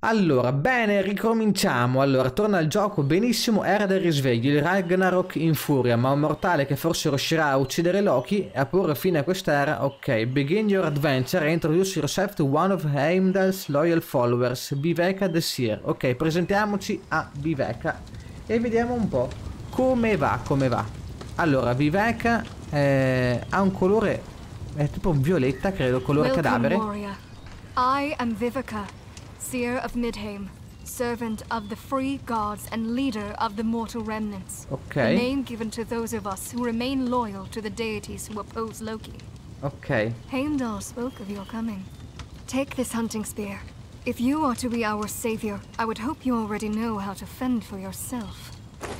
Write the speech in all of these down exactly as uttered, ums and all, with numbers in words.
Allora, bene, ricominciamo. Allora, torna al gioco, benissimo, era del risveglio, il Ragnarok in furia, ma un mortale che forse riuscirà a uccidere Loki e a porre fine a quest'era. Ok, begin your adventure and introduce yourself to one of Heimdall's loyal followers, Viveka the Seer. Ok, presentiamoci a Viveka e vediamo un po' come va, come va. Allora, Viveka eh, ha un colore, è tipo un violetta, credo, colore Welcome, cadavere. warrior. I am Viveka, Seer of Midheim, servant of the free gods and leader of the mortal remnants. Ok. The name given to those of us who remain loyal to the deities who oppose Loki. Ok. Heimdall spoke of your coming. Take this hunting spear. If you are to be our savior, I would hope you already know how to fend for yourself.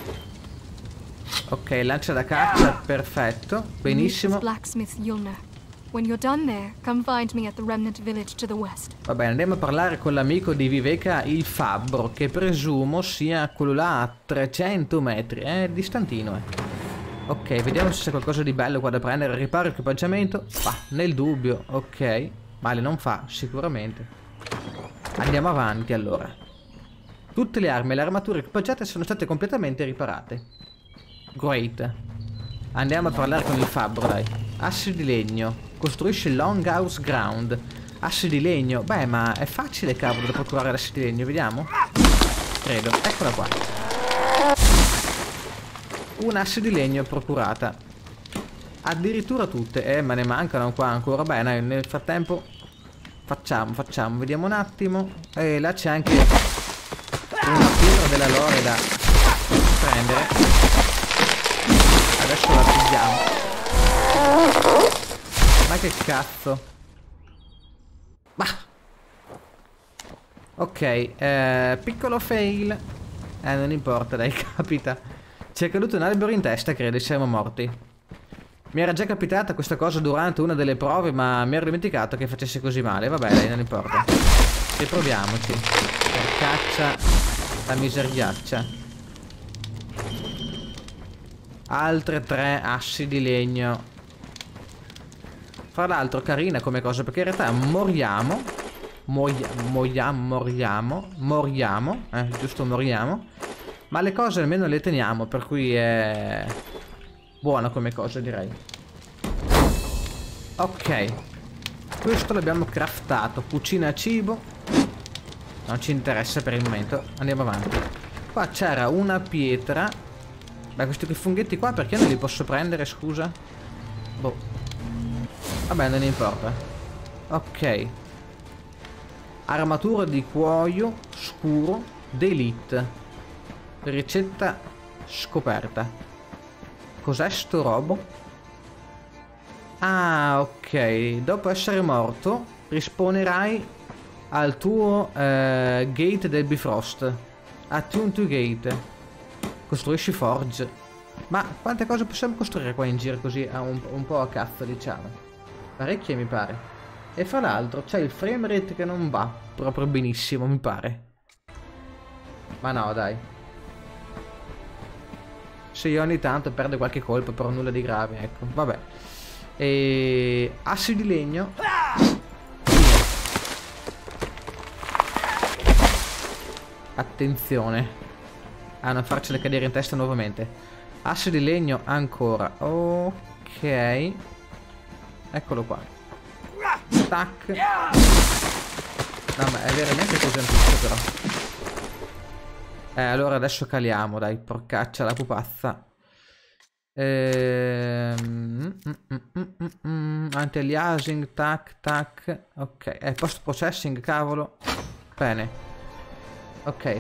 Ok, lancia da caccia, perfetto, benissimo. Blacksmith Yulner. When you're done there, come find me at the remnant village to the west. Va bene, andiamo a parlare con l'amico di Viveka, il fabbro, che presumo sia quello là a trecento metri, è distantino, eh. Ok, vediamo se c'è qualcosa di bello qua da prendere. Riparo equipaggiamento, fa, nel dubbio, ok. Male non fa, sicuramente. Andiamo avanti allora. Tutte le armi e le armature equipaggiate sono state completamente riparate. Great. Andiamo a parlare con il fabbro, dai. Assi di legno. Costruisce Longhouse Ground. Assi di legno. Beh, ma è facile, cavolo, da procurare l'assi di legno, vediamo. Credo. Eccola qua. Un assi di legno procurata. Addirittura tutte. Eh, ma ne mancano qua ancora. Bene, nel frattempo facciamo, facciamo. Vediamo un attimo. E là c'è anche una pietra della lore da prendere. Adesso la pigliamo. Ma che cazzo. Bah. Ok, eh, piccolo fail. Eh, non importa, dai, capita. Ci è caduto un albero in testa, credo, siamo morti. Mi era già capitata questa cosa durante una delle prove, ma mi ero dimenticato che facesse così male. Vabbè, dai, non importa. Riproviamoci. Per caccia la miseriaccia. Altre tre assi di legno. Fra l'altro carina come cosa, perché in realtà moriamo. Moia, moiamo, moriamo. Moriamo. Eh, giusto, moriamo. Ma le cose almeno le teniamo, per cui è buona come cosa, direi. Ok. Questo l'abbiamo craftato. Cucina cibo. Non ci interessa per il momento. Andiamo avanti. Qua c'era una pietra. Beh, questi funghetti qua perché non li posso prendere, scusa? Boh. Vabbè, non importa. Ok. Armatura di cuoio scuro d'elite. Ricetta scoperta. Cos'è sto robo? Ah, ok. Dopo essere morto rispawnerai al tuo eh, gate del Bifrost. Attune to gate. Costruisci forge. Ma quante cose possiamo costruire qua in giro così a un, un po' a cazzo, diciamo. Parecchie mi pare. E fra l'altro c'è il frame rate che non va proprio benissimo, mi pare. Ma no, dai. Sì, ogni tanto perde qualche colpo, però nulla di grave, ecco. Vabbè. E assi di legno. Attenzione a non farcele cadere in testa nuovamente. Assi di legno ancora. Ok. Eccolo qua. Tac. No, ma è veramente pesantissimo però. Eh, allora adesso caliamo, dai, porcaccia la pupazza. Ehm, mm, mm, mm, mm, mm, anti-aliasing, tac, tac. Ok, eh, post-processing, cavolo. Bene. Ok.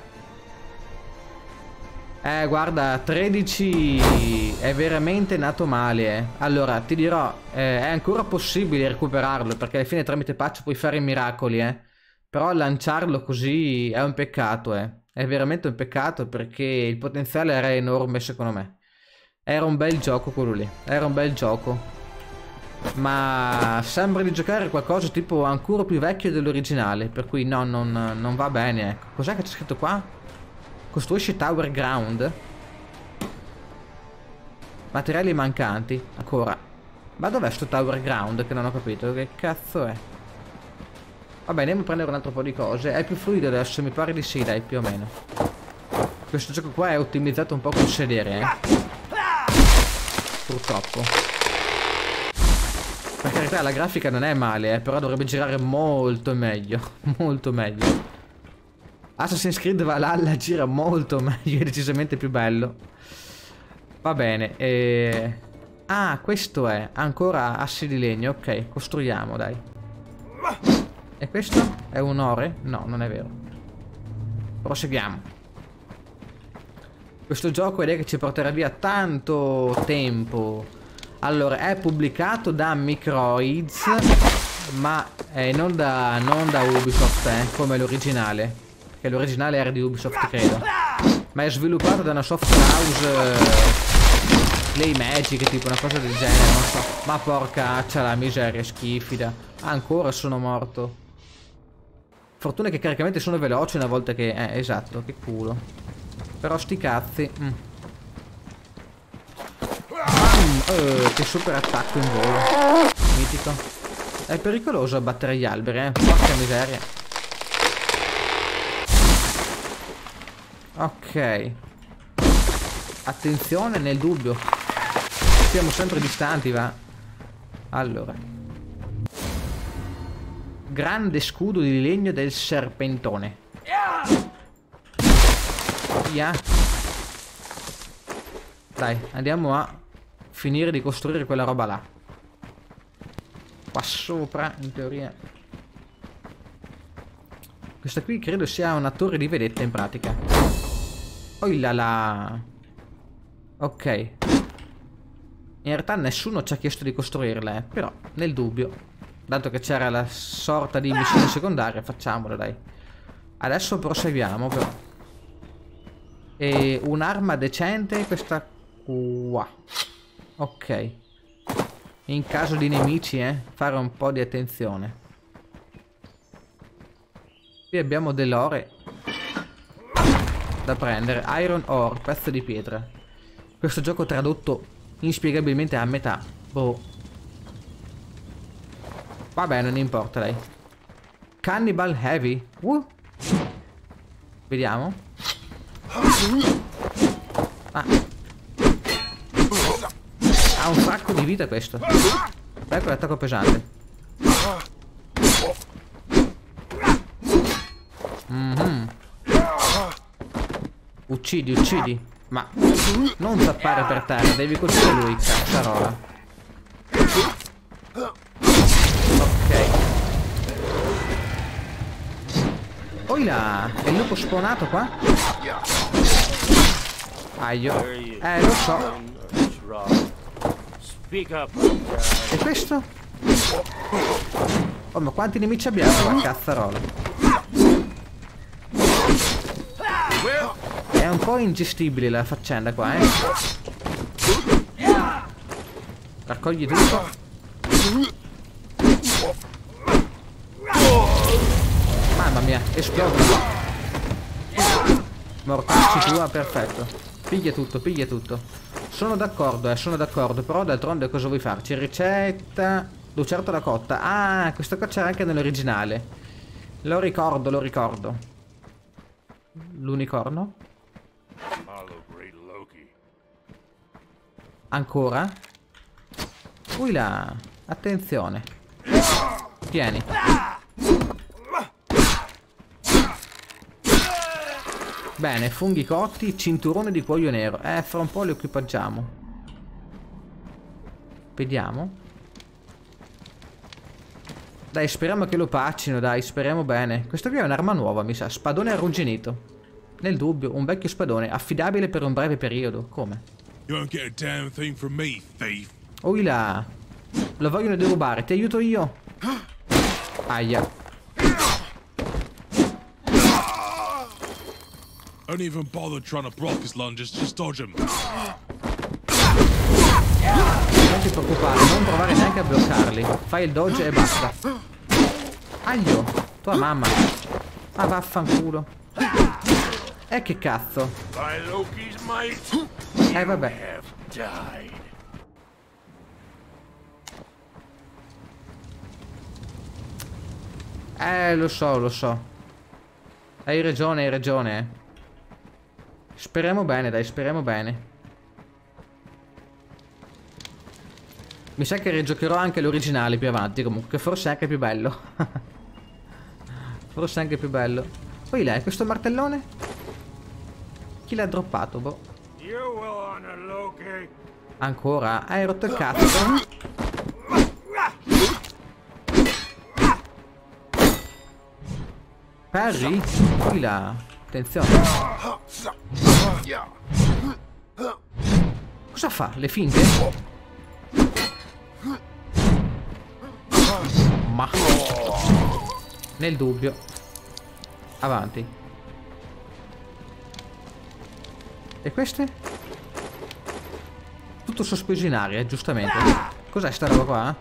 Eh, guarda, tredici è veramente nato male, eh. Allora, ti dirò, eh, è ancora possibile recuperarlo, perché alla fine tramite patch puoi fare i miracoli, eh. Però lanciarlo così è un peccato, eh. È veramente un peccato, perché il potenziale era enorme, secondo me. Era un bel gioco quello lì, era un bel gioco. Ma sembra di giocare qualcosa tipo ancora più vecchio dell'originale, per cui no, non, non va bene, ecco. Cos'è che c'è scritto qua? Costruisci Tower Ground. Materiali mancanti. Ancora. Ma dov'è sto Tower Ground che non ho capito? Che cazzo è? Vabbè, andiamo a prendere un altro po' di cose. È più fluido adesso, mi pare di sì, dai, più o meno. Questo gioco qua è ottimizzato un po' col sedere, eh. Purtroppo. Per carità, la grafica non è male, eh, però dovrebbe girare molto meglio. Molto meglio. Assassin's Creed Valhalla gira molto meglio, è decisamente più bello. Va bene, e... ah, questo è ancora assi di legno, ok, costruiamo, dai. E questo? È un ore? No, non è vero. Proseguiamo. Questo gioco è che ci porterà via tanto tempo. Allora, è pubblicato da Microids, ma eh, non, da, non da Ubisoft, eh, come l'originale. Perché l'originale era di Ubisoft, credo. Ma è sviluppato da una software house... Eh, Play Magic, tipo una cosa del genere, non so. Ma porcaccia la miseria, schifida. Ancora sono morto. Fortuna che i caricamenti sono veloci una volta che... Eh, esatto, che culo. Però sti cazzi. Mm. Bam! Eh, che super attacco in volo. Mitico. È pericoloso abbattere gli alberi, eh. Porca miseria. Ok. Attenzione nel dubbio. Siamo sempre distanti, va. Allora. Grande scudo di legno del serpentone. Via. Dai, andiamo a finire di costruire quella roba là. Qua sopra, in teoria. Questa qui credo sia una torre di vedetta in pratica. Oh là là. Ok. In realtà nessuno ci ha chiesto di costruirla, eh. Però, nel dubbio, dato che c'era la sorta di missione secondaria, facciamola, dai. Adesso proseguiamo, però. E un'arma decente, questa qua. Ok. In caso di nemici, eh, fare un po' di attenzione. Qui abbiamo dell'ore da prendere. Iron ore, pezzo di pietra. Questo gioco tradotto inspiegabilmente a metà. Boh. Vabbè, non importa, dai. Cannibal Heavy. Uh. Vediamo. Ah. Ha un fracco di vita questo. Ecco l'attacco pesante. Mm-hmm. Uccidi, uccidi. Ma non zappare per terra, devi colpire lui, cazzarola. Ok. Oh là, è il lupo spawnato qua? Aio. Eh, lo so. E questo? Oh, ma quanti nemici abbiamo? La cazzarola. È un po' ingestibile la faccenda qua, eh. Raccogli tutto. Mamma mia, esplodono. Mortacci tua, perfetto. Piglia tutto, piglia tutto. Sono d'accordo, eh, sono d'accordo. Però d'altronde cosa vuoi farci? Ricetta lucertola cotta. Ah, questo qua c'era anche nell'originale. Lo ricordo, lo ricordo. L'unicorno? Ancora? Ui là, attenzione. Tieni. Bene, funghi cotti, cinturone di cuoio nero. Eh, fra un po' li equipaggiamo. Vediamo. Dai, speriamo che lo paccino, dai, speriamo bene. Questa qui è un'arma nuova, mi sa. Spadone arrugginito. Nel dubbio, un vecchio spadone, affidabile per un breve periodo. Come? You won't get a damn thing from me, thief. Oh là. Lo vogliono derubare, ti aiuto io. Aia. Don't even bother trying to block his lunges, just dodge him. Non ti preoccupare, non provare neanche a bloccarli. Fai il dodge e basta. Aglio, tua mamma. Ah, vaffanculo. E che cazzo? Eh vabbè. Eh, lo so, lo so. Hai ragione, hai ragione. eh. Speriamo bene, dai, speriamo bene. Mi sa che rigiocherò anche l'originale più avanti, comunque, forse è anche più bello. Forse è anche più bello. Poi lei, questo martellone? Chi l'ha droppato, boh? Ancora? Hai rotto il cazzo? Perry? Qui là. Attenzione. Cosa fa? Le finte? Ma nel dubbio. Avanti. E queste? Tutto sospeso in aria, giustamente. Cos'è sta roba qua?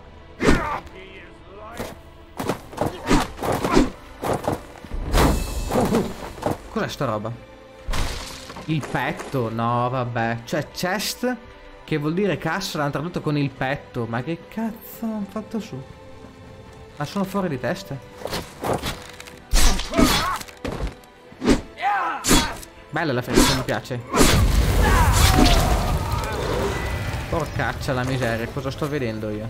Uh, uh. Cos'è sta roba? Il petto? No, vabbè. Cioè, chest, che vuol dire cassa, l'hanno tradotto con il petto. Ma che cazzo hanno fatto su? Ma sono fuori di testa. Bella la freccia, mi piace. Porcaccia la miseria, cosa sto vedendo io?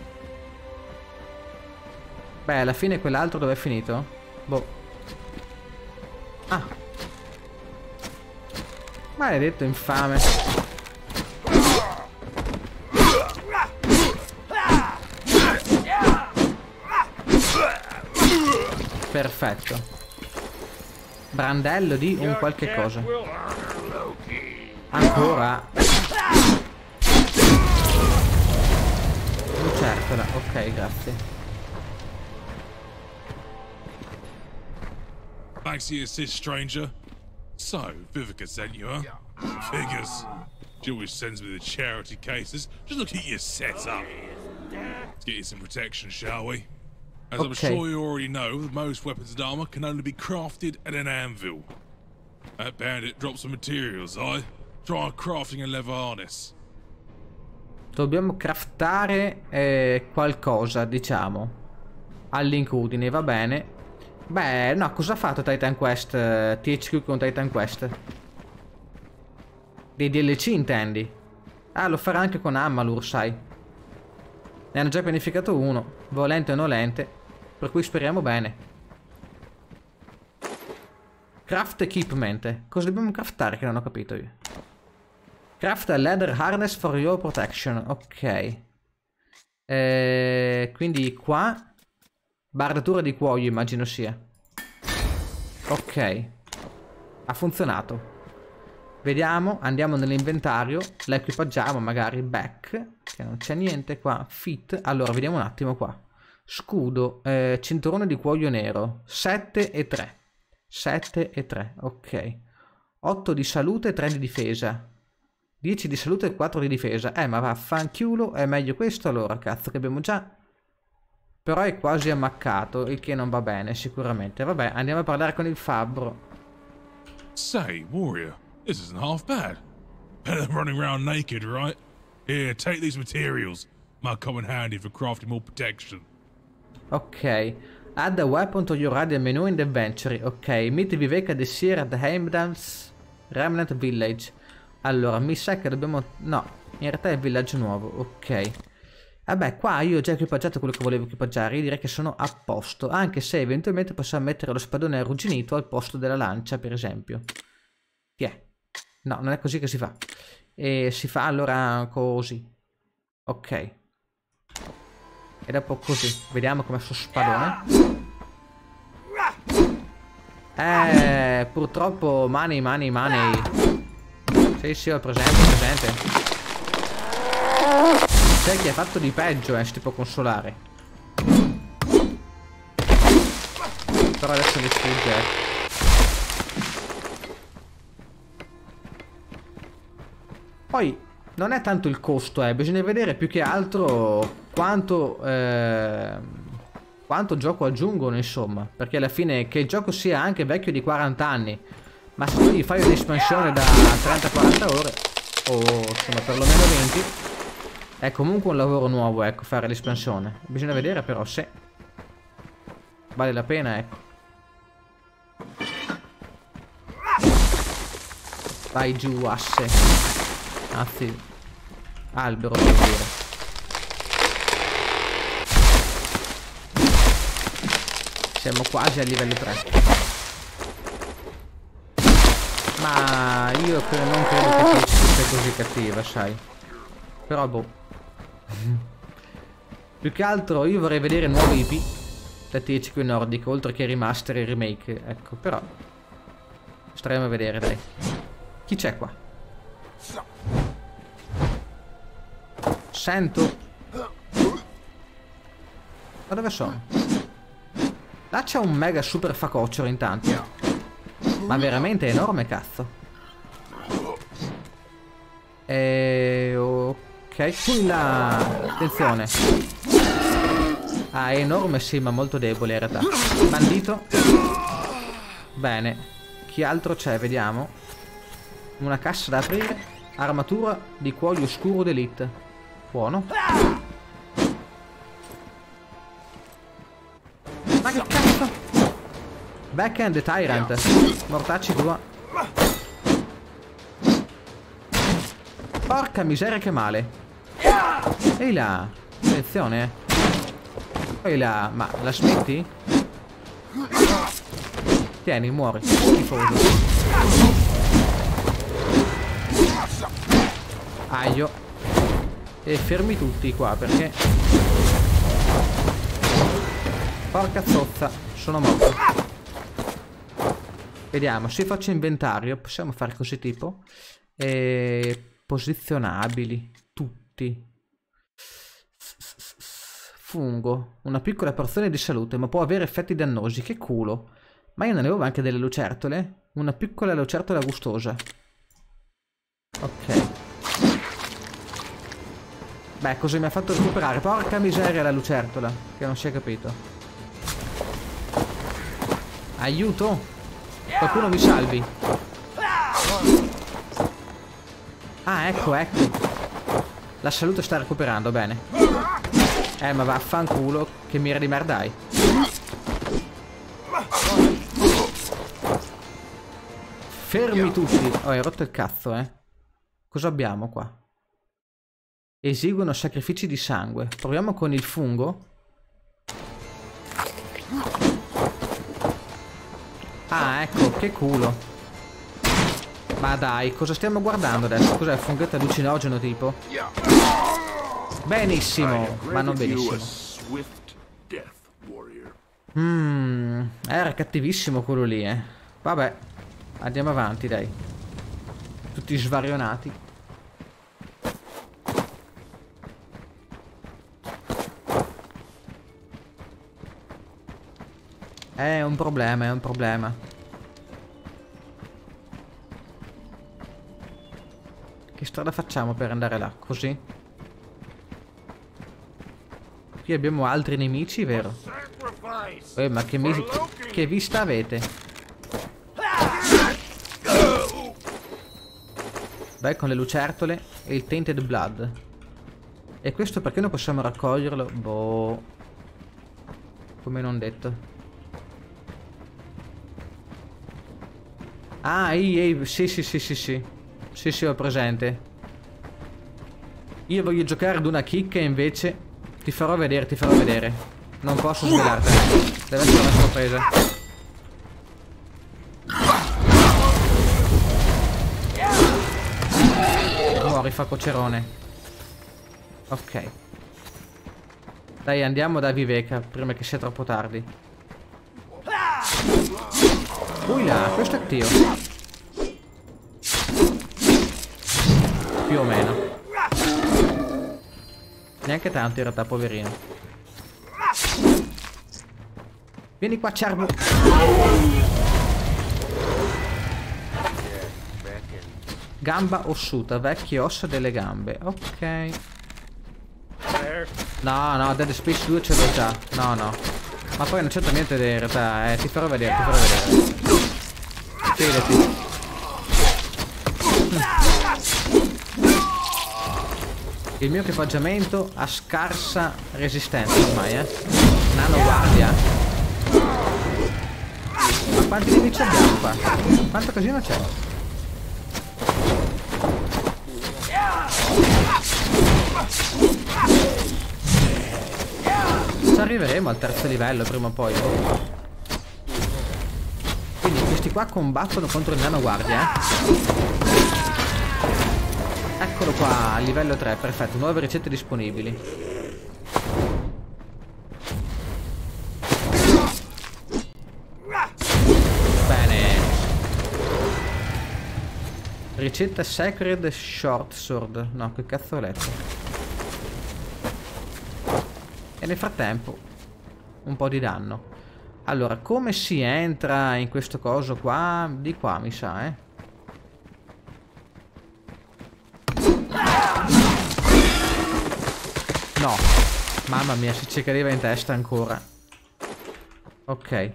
Beh, alla fine quell'altro dove è finito? Boh. Ah. Maledetto infame. Perfetto. Brandello di un qualche cosa. Ancora. Lucertola. Ok, grazie. Thanks for your assist, stranger. So, Vivica sent you, huh? Figures. She always sends me the charity cases. Just look at your setup. Let's get you some protection, shall we? As okay. I'm sure you already know, most weapons and armor can only be crafted at an anvil. That bandit dropped some materials, I try crafting a leather harness. Dobbiamo craftare eh, qualcosa, diciamo. All'incudine, va bene. Beh, no, cosa ha fatto Titan Quest? eh, T H Q con Titan Quest? Dei D L C intendi? Ah, lo farà anche con Amalur, sai. Ne hanno già pianificato uno, volente o nolente, per cui speriamo bene. Craft equipment. Cosa dobbiamo craftare che non ho capito io? Craft a leather harness for your protection. Ok. Eh, quindi qua bardatura di cuoio immagino sia. Ok. Ha funzionato. Vediamo, andiamo nell'inventario, la equipaggiamo magari, back, che non c'è niente qua, fit, allora vediamo un attimo qua, scudo, eh, cinturone di cuoio nero, sette e tre, sette e tre, ok, otto di salute e tre di difesa, dieci di salute e quattro di difesa, eh ma vaffanculo, è meglio questo allora, cazzo che abbiamo già, però è quasi ammaccato, il che non va bene sicuramente, vabbè andiamo a parlare con il fabbro. Say, warrior. This isn't half bad. Better than running around naked, right? Here, take these materials. Might come in handy for crafting more protection. Ok. Add a weapon to your radio menu in the inventory. Ok. Meet Viveka the Seer at the Heimdall's Remnant Village. Allora, mi sa che dobbiamo... No, in realtà è il villaggio nuovo. Ok. Vabbè, qua io ho già equipaggiato quello che volevo equipaggiare. Io direi che sono a posto. Anche se eventualmente possiamo mettere lo spadone arrugginito al posto della lancia, per esempio. Chi è? No, non è così che si fa. E si fa allora così. Ok. E dopo così. Vediamo come sto spadone. Eh, purtroppo money, money, money. Sì, sì, ho presente, ho presente. Sai che ha fatto di peggio, eh, si può consolare. Però adesso mi sfugge, eh. Poi non è tanto il costo, eh, bisogna vedere più che altro quanto, eh, quanto gioco aggiungono, insomma. Perché alla fine che il gioco sia anche vecchio di quaranta anni, ma se tu gli fai un'espansione da trenta quaranta ore, o insomma perlomeno venti, è comunque un lavoro nuovo, ecco, fare l'espansione. Bisogna vedere però se... Vale la pena, ecco. Vai giù, asse. Anzi, albero, devo dire. Siamo quasi a livello tre. Ma io non credo che Peach sia così cattiva, sai. Però boh. Più che altro io vorrei vedere nuovi I P da T H Q Nordic, oltre che remaster e remake. Ecco, però staremo a vedere, dai. Chi c'è qua? Sento. Ma dove sono? Là c'è un mega super facocero intanto. Ma veramente enorme, cazzo. E... ok, qui là. Attenzione. Ah, è enorme sì, ma molto debole in realtà. Bandito. Bene. Chi altro c'è? Vediamo. Una cassa da aprire. Armatura di cuoio oscuro d'elite. Buono. Ma che cazzo? Backhand Tyrant. Mortacci tua. Porca miseria che male. Ehi là. Attenzione. Ehi là. Ma la smetti? Tieni, muori. Tifoso. Aio. E fermi tutti qua perché... porca zozza. Sono morto. Vediamo, se faccio inventario possiamo fare così tipo. E... posizionabili. Tutti. Fungo. Una piccola porzione di salute, ma può avere effetti dannosi. Che culo. Ma io ne avevo anche delle lucertole. Una piccola lucertola gustosa. Ok. Beh, cosa mi ha fatto recuperare? Porca miseria la lucertola. Che non si è capito. Aiuto. Qualcuno mi salvi. Ah, ecco, ecco. La salute sta recuperando, bene. Eh, ma vaffanculo. Che mira di merdai. Fermi tutti. Oh, hai rotto il cazzo, eh. Cosa abbiamo qua? Eseguono sacrifici di sangue. Proviamo con il fungo. Ah, ecco, che culo. Ma dai, cosa stiamo guardando adesso? Cos'è, funghetto allucinogeno tipo? Benissimo, ma non benissimo. Mmm, era cattivissimo quello lì, eh. Vabbè, andiamo avanti, dai. Tutti svarionati. È un problema, è un problema. Che strada facciamo per andare là? Così? Qui abbiamo altri nemici, vero? Eh, ma che, mi... che vista avete? Beh, con le lucertole e il Tainted Blood. E questo perché non possiamo raccoglierlo? Boh. Come non detto. Ah, ehi, ehi, sì, sì, sì, sì, sì. Sì, sì, ho presente. Io voglio giocare ad una chicca e invece... Ti farò vedere, ti farò vedere. Non posso svelartela. Deve essere una sorpresa. Muori, facocerone. Ok. Dai, andiamo da Viveka, prima che sia troppo tardi. Ui là, questo è attivo. Più o meno. Neanche tanto in realtà, poverino. Vieni qua, cervo. Gamba ossuta, vecchie ossa delle gambe. Ok. No, no, Dead Space due ce l'ho già. No, no. Ma poi non c'entra niente in realtà. Eh, ti farò vedere, ti farò vedere. Fidati. Il mio equipaggiamento ha scarsa resistenza ormai, eh. Nano guardia. Quanti nemici abbiamo qua? Quanto casino c'è? Ci arriveremo al terzo livello prima o poi. Quindi questi qua combattono contro il nano guardia, eh? Eccolo qua, livello tre, perfetto, nuove ricette disponibili. Ricetta Sacred Short Sword. No, che cazzo ho letto? E nel frattempo un po' di danno. Allora, come si entra in questo coso qua? Di qua mi sa, eh. No. Mamma mia, si ci cadeva in testa ancora. Ok.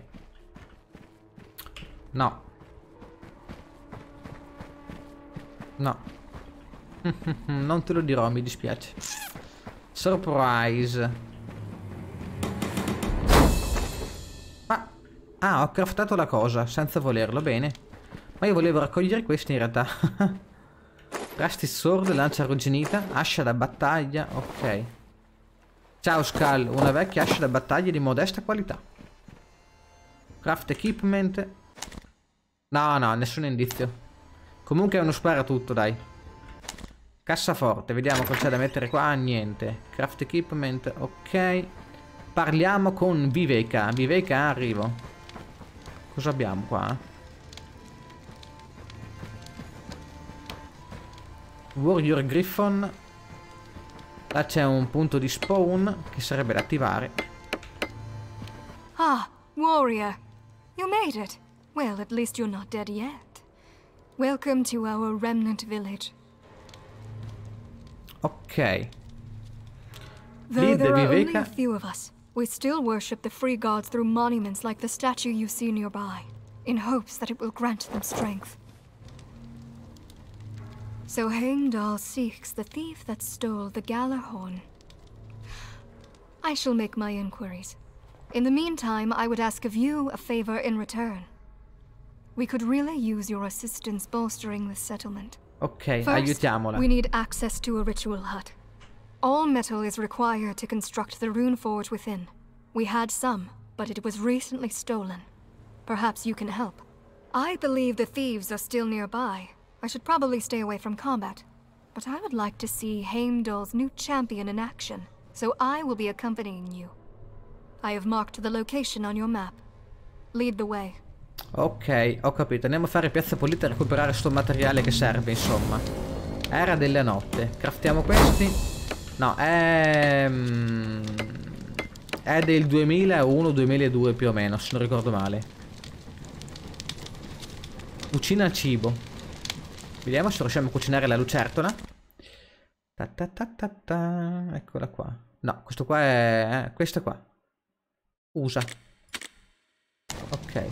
No. No. Non te lo dirò, mi dispiace. Surprise. Ah, ah, ho craftato la cosa senza volerlo, bene. Ma io volevo raccogliere questi in realtà. Rusty Sword, lancia arrugginita, ascia da battaglia, ok. Ciao Skull, una vecchia ascia da battaglia di modesta qualità. Craft equipment. No, no, nessun indizio. Comunque è uno sparatutto, dai. Cassaforte, vediamo cosa c'è da mettere qua. Niente. Craft equipment, ok. Parliamo con Viveka. Viveka, arrivo. Cosa abbiamo qua? Warrior Griffon. Là c'è un punto di spawn che sarebbe da attivare. Ah, warrior. You made it. Well, at least you're not dead yet. Welcome to our remnant village. Ok. Though there are only a few of us, we still worship the free gods through monuments like the statue you see nearby, in hopes that it will grant them strength. So Heimdall seeks the thief that stole the Galahorn. I shall make my inquiries. In the meantime, I would ask of you a favor in return. We could really use your assistance bolstering the settlement. Ok, First, aiutiamola. We need access to a ritual hut. All metal is required to construct the rune forge within. We had some, but it was recently stolen. Perhaps you can help. I believe the thieves are still nearby. I should probably stay away from combat. But I would like to see Heimdall's new champion in action, so I will be accompanying you. I have marked the location on your map. Lead the way. Ok, ho capito. Andiamo a fare piazza pulita e recuperare sto materiale che serve, insomma. Era della notte. Craftiamo questi. No, è... è del duemilauno duemiladue più o meno, se non ricordo male. Cucina cibo. Vediamo se riusciamo a cucinare la lucertola. Ta ta ta ta ta. Eccola qua. No, questo qua è... Eh, questo qua. Usa. Ok.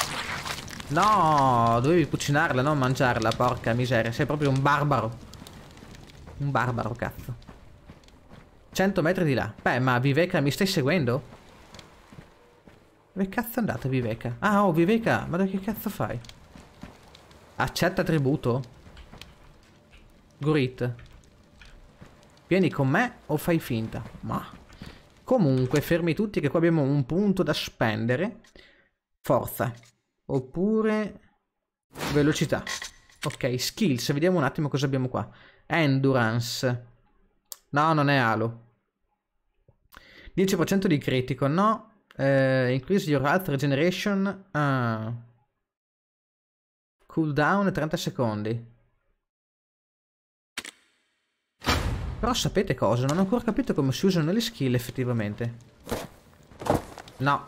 No, dovevi cucinarla, non mangiarla, porca miseria. Sei proprio un barbaro. Un barbaro, cazzo. cento metri di là. Beh, ma Viveka, mi stai seguendo? Dove cazzo è andata Viveka? Ah, oh, Viveka, ma da che cazzo fai? Accetta tributo? Gurit. Vieni con me o fai finta? Ma... Comunque, fermi tutti che qua abbiamo un punto da spendere. Forza. Oppure velocità. Ok, skills, vediamo un attimo cosa abbiamo qua. Endurance. No, non è Halo. dieci per cento di critico, no. eh, Increase your health regeneration. ah. Cooldown trenta secondi. Però sapete cosa? Non ho ancora capito come si usano le skill effettivamente. No.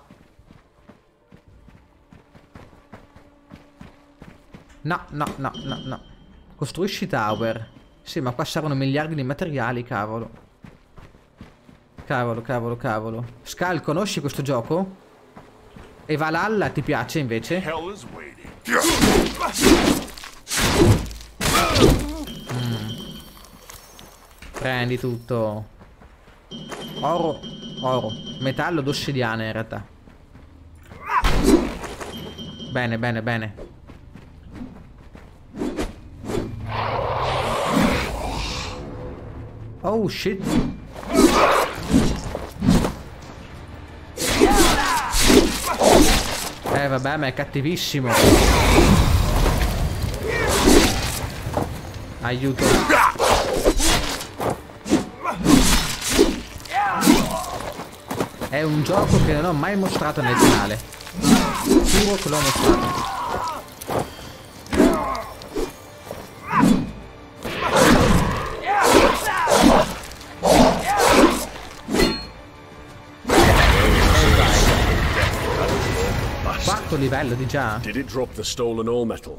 No, no, no, no, no. Costruisci tower. Sì, ma qua servono miliardi di materiali, cavolo. Cavolo, cavolo, cavolo. Skull, conosci questo gioco? E Valhalla ti piace invece? Mm. Prendi tutto. Oro, oro. Metallo d'ossidiana in realtà. Bene, bene, bene. Oh shit. Eh vabbè, ma è cattivissimo. Aiuto. È un gioco che non ho mai mostrato nel canale. Giuro che l'ho mostrato. Quarto livello di già. Did it drop the stolen all metal?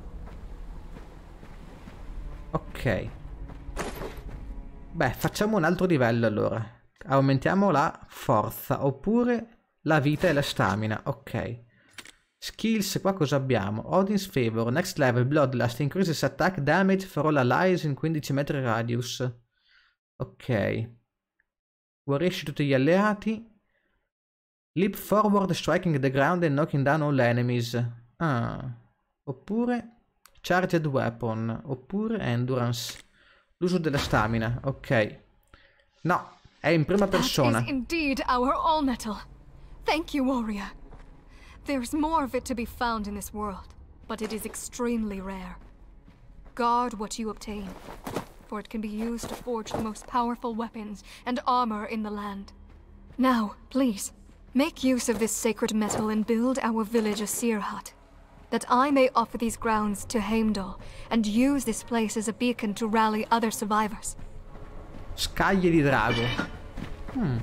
Ok. Beh, facciamo un altro livello allora. Aumentiamo la forza oppure la vita e la stamina. Ok. Skills, qua cosa abbiamo? Odin's Favor, next level, Bloodlust, increases attack damage for all allies in quindici metri radius. Ok. Guarisce tutti gli alleati. Leap forward, striking the ground and knocking down all enemies. Ah. Oppure Charged Weapon. Oppure Endurance. L'uso della stamina. Ok. No. È in prima persona. That is indeed our all metal. Thank you, warrior. There's more of it to be found in this world, but it is extremely rare. Guard what you obtain, for it can be used to forge the most powerful weapons and armor in the land. Now, please, make use of this sacred metal and build our village a seer hut, that I may offer these grounds to Heimdall and use this place as a beacon to rally other survivors. Scaglie di drago. Hmm.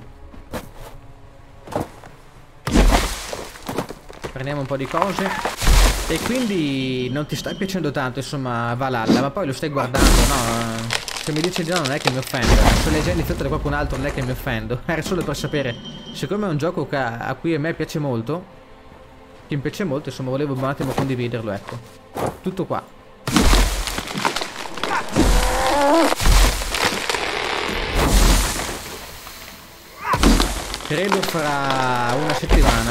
Prendiamo un po' di cose. E quindi non ti sta piacendo tanto, insomma, Valhalla, ma poi lo stai guardando, no? Se mi dici di no non è che mi offendo. Se leggendo fatto da qualcun altro non è che mi offendo. Era solo per sapere. Siccome è un gioco che a, a cui a me piace molto, che mi piace molto, insomma, volevo un attimo condividerlo, ecco. Tutto qua. Credo fra una settimana.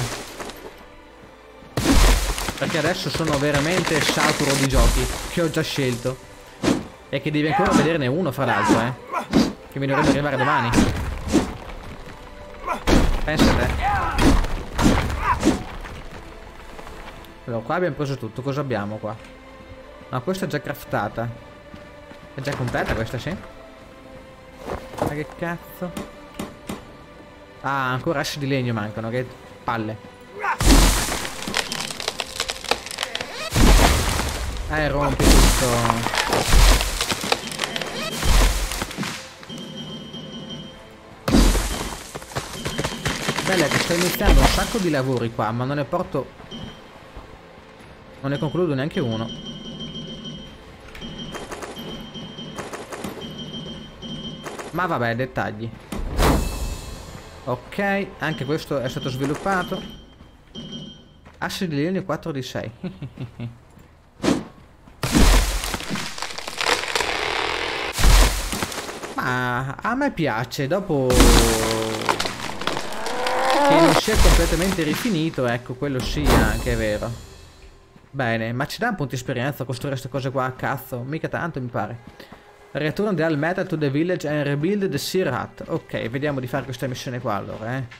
Perché adesso sono veramente saturo di giochi che ho già scelto. E che devi ancora vederne uno fra l'altro, eh. Che mi dovrebbe arrivare domani. Pensa a te. Allora, qua abbiamo preso tutto. Cosa abbiamo qua? No, questa è già craftata. È già completa questa, sì. Ma che cazzo? Ah, ancora asci di legno mancano, che palle. Eh, rompi tutto. Bella che sto iniziando un sacco di lavori qua, ma non ne porto... Non ne concludo neanche uno. Ma vabbè, dettagli. Ok, anche questo è stato sviluppato. Assi di legno quattro di sei. Ma a me piace, dopo che non sia completamente rifinito, ecco, quello sì, anche è vero. Bene, ma ci dà un punto di esperienza a costruire queste cose qua a cazzo? Mica tanto, mi pare. Return the all metal to the village and rebuild the seer hut. Ok, vediamo di fare questa missione qua allora, eh.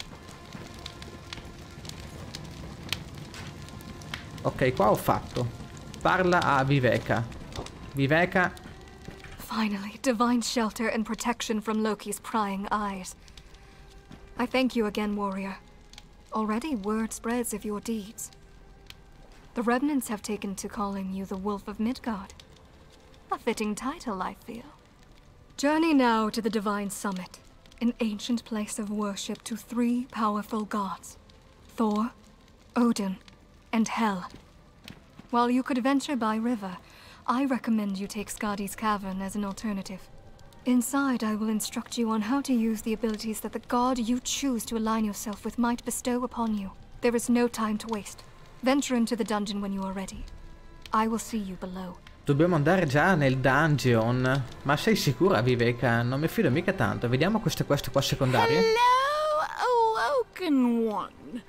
Ok, qua ho fatto. Parla a Viveka. Viveka. Finally, divine shelter and protection from Loki's prying eyes. I thank you again, warrior. Already word spreads of your deeds. The remnants have taken to calling you the Wolf of Midgard. A fitting title, I feel. Journey now to the Divine Summit, an ancient place of worship to three powerful gods, Thor, Odin, and Hel. While you could venture by river, I recommend you take Skadi's Cavern as an alternative. Inside, I will instruct you on how to use the abilities that the god you choose to align yourself with might bestow upon you. There is no time to waste. Venture into the dungeon when you are ready. I will see you below. Dobbiamo andare già nel dungeon. Ma sei sicura, Viveka? Non mi fido mica tanto. Vediamo queste queste qua secondarie. Hello, awoken one.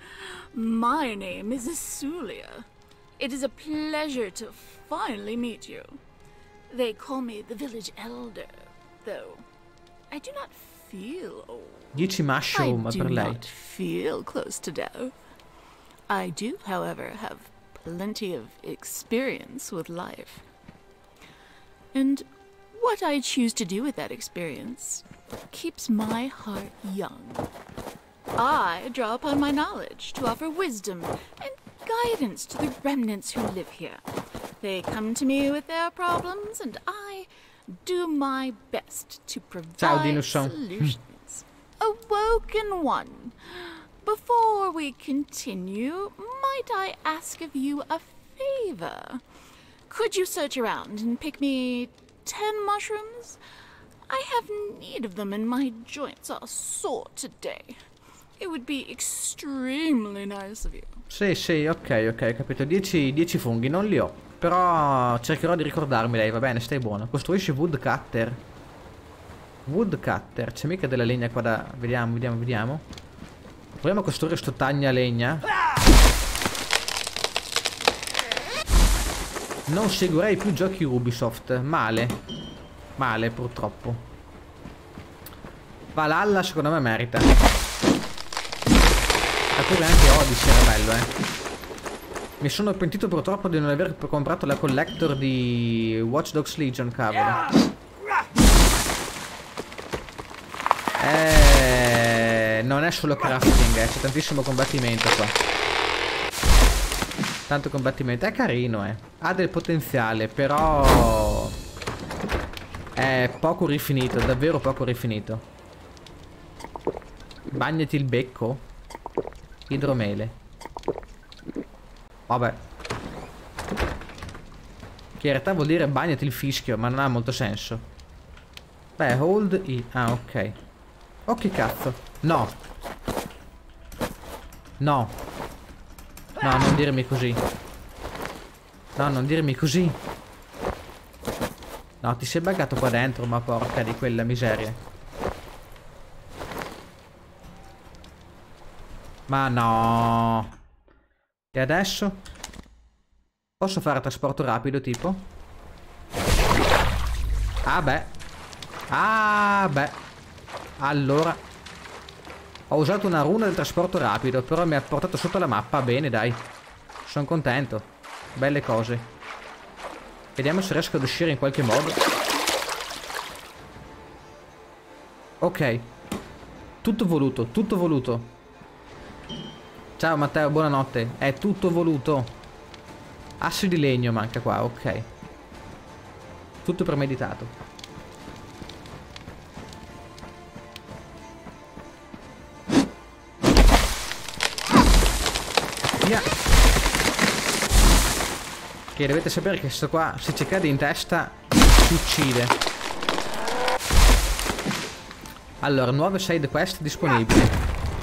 My name is Isulia. It is a pleasure to finally meet you. They call me the village elder, though I do not feel old. dieci mushroom I do per lei. not feel close to death. I do, however, have plenty of experience with life. And what I choose to do with that experience keeps my heart young. I draw upon my knowledge to offer wisdom and guidance to the remnants who live here. They come to me with their problems, and I do my best to provide solutions. Awoken One, before we continue, might I ask of you a favor? Could you search around and pick me ten mushrooms? I have need of them, and my joints are sore today. It would be extremely nice of you. Sì, sì, ok, ok, capito. dieci funghi, non li ho. Però cercherò di ricordarmi lei, va bene, stai buono. Costruisci woodcutter. Woodcutter, c'è mica della legna qua da... Vediamo, vediamo, vediamo. Proviamo a costruire sto tagna legna. Non seguirei più giochi Ubisoft. Male. Male, purtroppo. Valhalla secondo me merita. Eppure anche Odyssey era bello, eh. Mi sono pentito purtroppo di non aver comprato la collector di Watch Dogs Legion, cavolo. Eh, non è solo crafting, eh, c'è tantissimo combattimento qua. Tanto combattimento, è carino, eh. Ha del potenziale, però è poco rifinito, davvero poco rifinito. Bagnati il becco. Idromele. Vabbè. Che in realtà vuol dire bagnati il fischio, ma non ha molto senso. Beh, hold I. Ah, ok. Oh, che cazzo. No. No. No, non dirmi così. No, non dirmi così. No, ti sei buggato qua dentro, ma porca di quella miseria. Ma no. E adesso? Posso fare trasporto rapido, tipo? Ah beh. Ah beh. Allora. Ho usato una runa del trasporto rapido, però mi ha portato sotto la mappa. Bene, dai. Sono contento. Belle cose. Vediamo se riesco ad uscire in qualche modo. Ok. Tutto voluto, tutto voluto. Ciao Matteo, buonanotte. È tutto voluto. Assi di legno manca qua, ok. Tutto premeditato. Via. Che dovete sapere che questo qua, se ci cade in testa, si uccide. Allora, nuove side quest disponibili.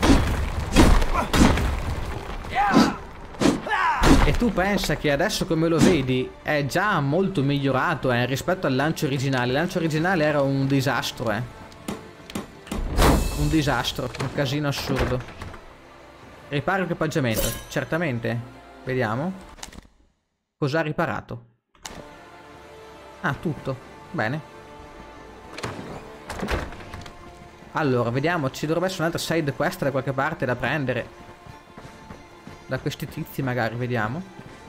E tu pensa che adesso come lo vedi è già molto migliorato eh, rispetto al lancio originale. Il lancio originale era un disastro, eh. Un disastro, un casino assurdo. Ripara equipaggiamento, certamente. Vediamo. Cosa ha riparato? Ah, tutto. Bene. Allora, vediamo, ci dovrebbe essere un'altra side quest da qualche parte da prendere. Da questi tizi magari, vediamo.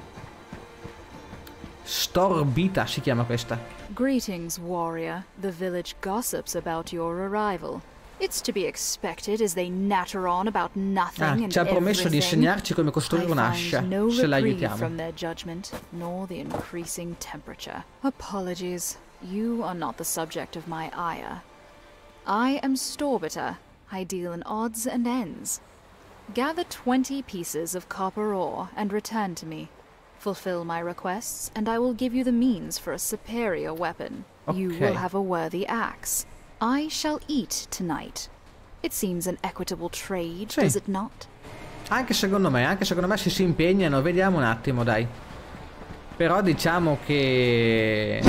Storbita si chiama questa. Greetings, warrior. The village gossips about your arrival. It's to be expected as they natter on about nothing ah, and ci ha promesso di everything. insegnarci come costruire un'ascia, no se l'aiutiamo. from their judgment, nor the increasing temperature. Apologies. You are not the subject of my ire. I am Storbita. I deal in odds and ends. Gather twenty pieces of copper ore and return to me. Fulfill my requests, and I will give you the means for a superior weapon. Okay. You will have a worthy axe. I shall eat tonight. It seems an equitable trade, sì. Does it not? Anche secondo me, anche secondo me se si impegnano, vediamo un attimo, dai. Però diciamo che...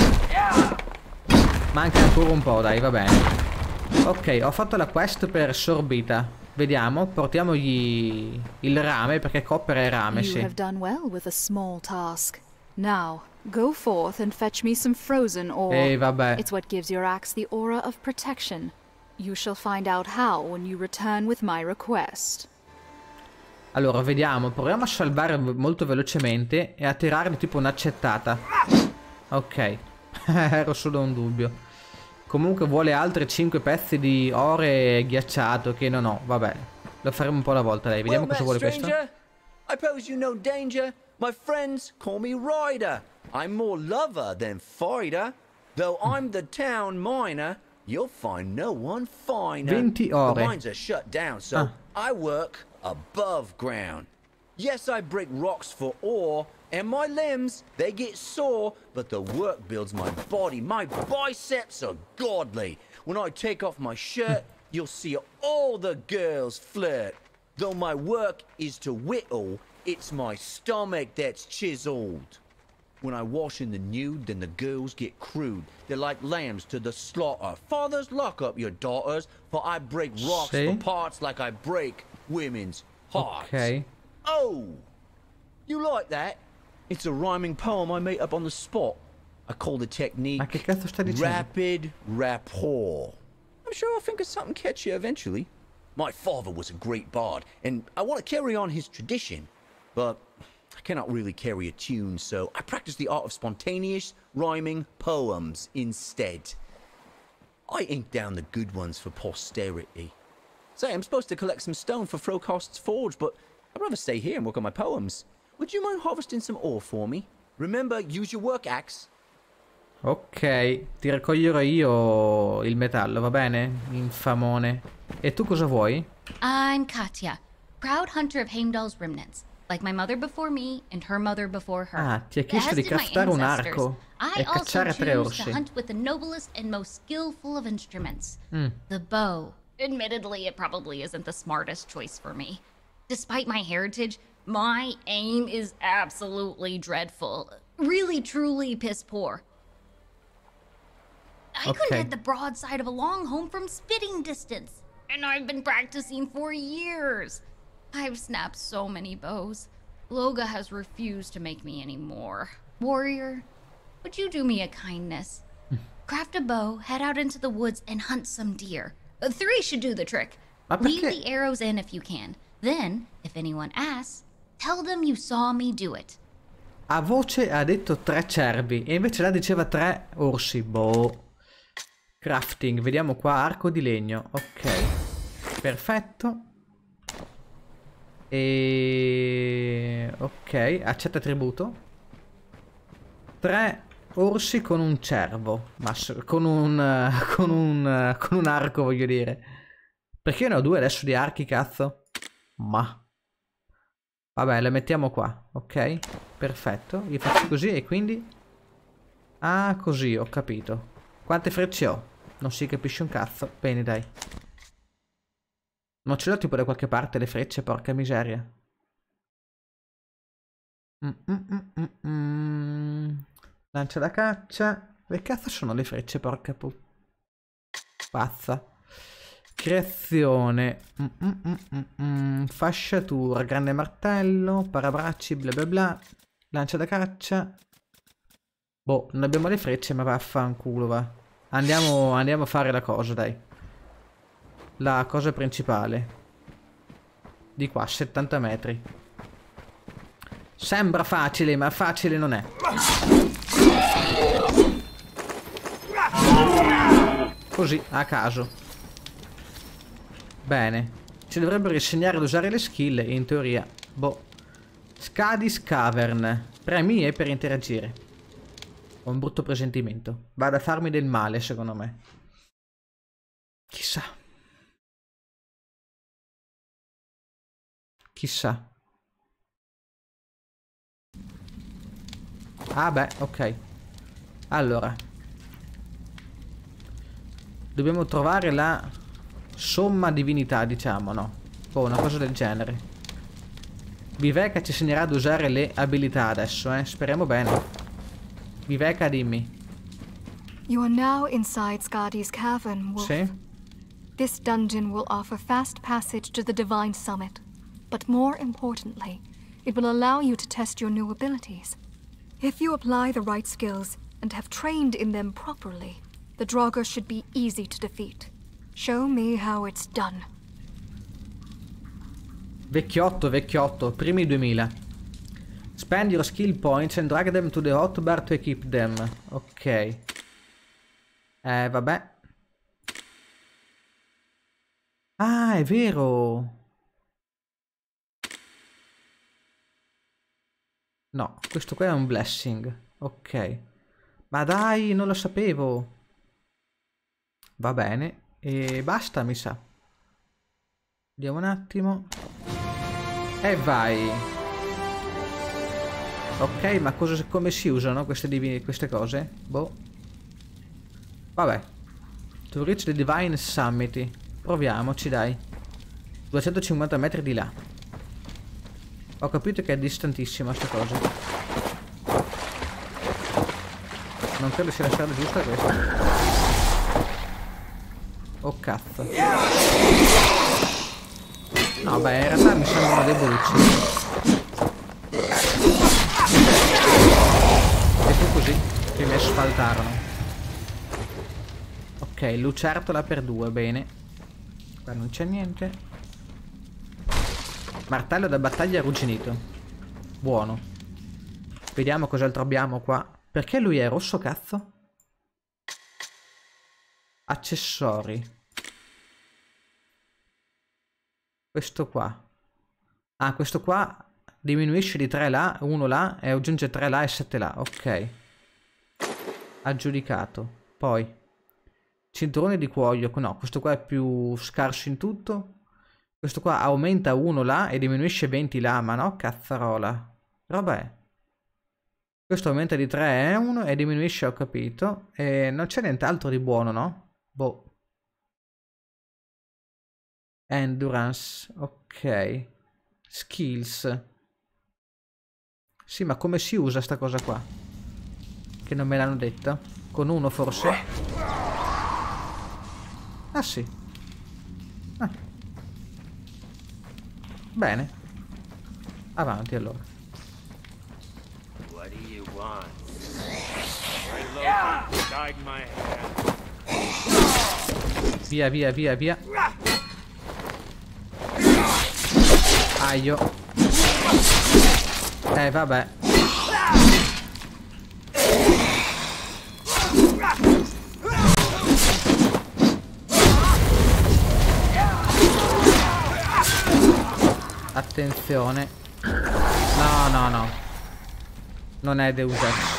manca ancora un po', dai, va bene. Ok, ho fatto la quest per Sorbita. Vediamo, portiamogli il rame, perché copper è rame, You sì. have done well with a small task. Now, go forth and fetch me some frozen ore. Ehi, vabbè. It's what gives your axe the aura of protection. You shall find out how when you return with my request. Allora, vediamo, proviamo a salvare molto velocemente e a tirargli tipo un'accettata. Ok, ero solo un dubbio. Comunque vuole altri cinque pezzi di ore ghiacciato che non ho, vabbè. Lo faremo un po' alla volta, dai, vediamo cosa vuole questo. I pose you no danger. My friends call me Ryder. I'm more lover than fighter. Though I'm the town miner, you'll find no one finer. venti ore. The mines are shut down, so Ah. I work above ground. Yes, I break rocks for ore, and my limbs, they get sore, but the work builds my body. My biceps are godly. When I take off my shirt, you'll see all the girls flirt. Though my work is to whittle, it's my stomach that's chiseled. When I wash in the nude, then the girls get crude. They're like lambs to the slaughter. Fathers, lock up your daughters, for I break rocks Sì. for parts like I break women's hearts. Ok. Oh! You like that? It's a rhyming poem I made up on the spot. I call the technique Ma che cazzo stai dicendo? rapid rapport. I'm sure I'll think of something catchy eventually. My father was a great bard, and I want to carry on his tradition. But I cannot really carry a tune, so I practice the art of spontaneous, rhyming poems instead. I ink down the good ones for posterity. Say, I'm supposed to collect some stone for Frocost's forge, but I'd rather stay here and work on my poems. Would you mind harvesting some ore for me? Remember, use your work axe. Ok, ti raccoglierò io il metallo, va bene? Infamone. E tu cosa vuoi? I'm Katya, proud hunter of Heimdall's remnants, like my mother before me and her mother before her. Ah, ti ha chiesto As di did my craftare un ancestors, arco I e also cacciare tre choose orsi. to hunt with the noblest and most skillful of instruments, Mm. the bow. Admittedly, it probably isn't the smartest choice for me. Despite my heritage, my aim is absolutely dreadful. Really, truly piss poor. I couldn't Okay. hit the broadside of a long home from spitting distance, and I've been practicing for years. I've snapped so many bows. Loga has refused to make me any more. Warrior, would you do me a kindness? Craft a bow, head out into the woods, and hunt some deer. Uh, three should do the trick. Ma Leave perché? the arrows in if you can. Then, if anyone asks, tell them you saw me do it. A voce ha detto tre cervi e invece là diceva tre orsi. Boh. Crafting, vediamo qua, arco di legno. Ok. Perfetto. E... ok, accetta tributo. Tre orsi con un cervo. Ma s- con un... con un... con un arco, voglio dire. Perché io ne ho due adesso di archi, cazzo? Ma... vabbè, le mettiamo qua, ok? Perfetto, gli faccio così e quindi... ah, così, ho capito. Quante frecce ho? Non si capisce un cazzo. Bene, dai. Non ce l'ho tipo da qualche parte le frecce, porca miseria. Mm, mm, mm, mm, mm. Lancia da caccia. Che cazzo sono le frecce, porca pu... pazza. Creazione. Mm, mm, mm, mm, mm. Fasciatura, grande martello, parabracci, bla bla bla. Lancia da caccia. Boh, non abbiamo le frecce, ma vaffanculo, va. Andiamo, andiamo a fare la cosa, dai. La cosa principale. Di qua, settanta metri. Sembra facile, ma facile non è. Così, a caso. Bene. Ci dovrebbero insegnare ad usare le skill, in teoria. Boh. Scadis Cavern. Premi E per interagire. Ho un brutto presentimento. Vado a farmi del male, secondo me. Chissà. Chissà. Ah beh, ok. Allora. Dobbiamo trovare la somma divinità, diciamo, no? O una cosa del genere. Viveka ci insegnerà ad usare le abilità adesso, eh. Speriamo bene. Viveka, dimmi. You are now inside Skadi's cavern, Wolf. Sì? This dungeon will offer fast passage to the Divine Summit, but more importantly, it will allow you to test your new abilities. If you apply the right skills and have trained in them properly, the Draugr should be easy to defeat. Show me how it's done. Vecchiotto, vecchiotto, primi duemila. Spend your skill points and drag them to the hotbar to equip them. Ok. Eh, vabbè. Ah, è vero. No, questo qua è un blessing. Ok. Ma dai, non lo sapevo. Va bene. E basta, mi sa. Vediamo un attimo. E vai. Ok, ma cosa, come si usano queste, divine, queste cose? Boh. Vabbè. To reach the Divine Summit. Proviamoci, dai. duecentocinquanta metri di là. Ho capito che è distantissima sta cosa. Non credo sia la strada giusta questa. Oh cazzo. No, beh, in realtà mi sembrano debolucci. E fu così che mi asfaltarono. Ok, lucertola per due, bene. Qua non c'è niente. Martello da battaglia arrugginito. Buono. Vediamo cos'altro abbiamo qua. Perché lui è rosso, cazzo? Accessori. Questo qua. Ah, questo qua diminuisce di tre là, uno là e aggiunge tre là e sette là. Ok. Aggiudicato. Poi cinturone di cuoio. No, questo qua è più scarso in tutto. Questo qua aumenta uno là e diminuisce venti là. Ma no, cazzarola. Vabbè. Questo aumenta di tre e uno e diminuisce, ho capito. E non c'è nient'altro di buono, no? Boh. Endurance. Ok. Skills. Sì, ma come si usa sta cosa qua? Che non me l'hanno detto. Con uno forse? Ah sì. Ah. Bene. Avanti allora. What do you want? Yeah! Via, via, via, via. Aio. Eh, vabbè. Attenzione. No, no, no. Non è Deus Ex.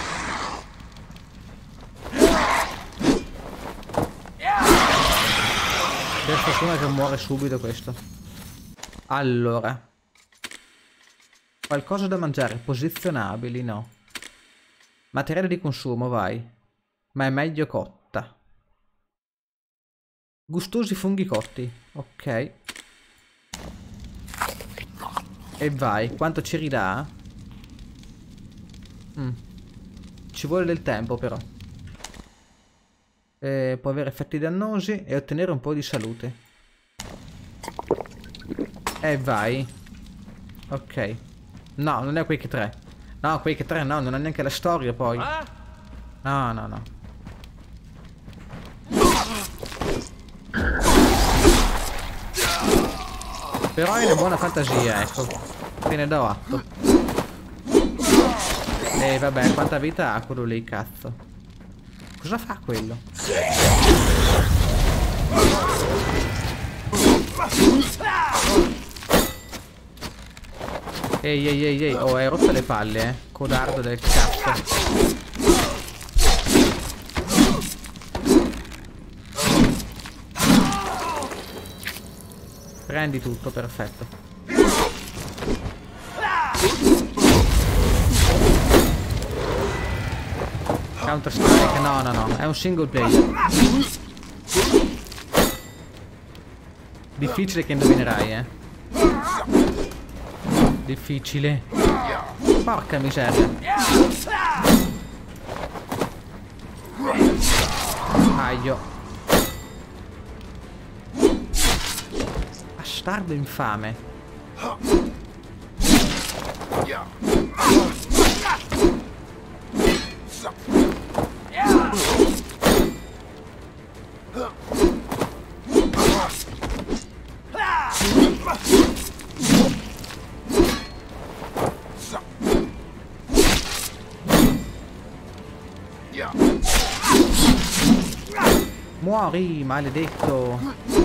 Per fortuna che muore subito questo. Allora. Qualcosa da mangiare. Posizionabili, no. Materiale di consumo, vai. Ma è meglio cotta. Gustosi funghi cotti. Ok. E vai. Quanto ci ridà? Mm. Ci vuole del tempo però. Eh, può avere effetti dannosi e ottenere un po' di salute. E vai. Ok. No, non è Quake tre. No, Quake tre no, non ha neanche la storia poi. No, no, no. Però è una buona fantasia, ecco. Te ne do atto. E vabbè, quanta vita ha quello lì, cazzo. Cosa fa quello? Ehi, ehi, ehi, ehi. Oh, hai rotto le palle, eh. Codardo del cazzo. Prendi tutto, perfetto. Counter Strike, no, no, no. È un single player. Difficile che indovinerai, eh. Difficile. Porca miseria. Aio. bastardo infame. Muori, maledetto.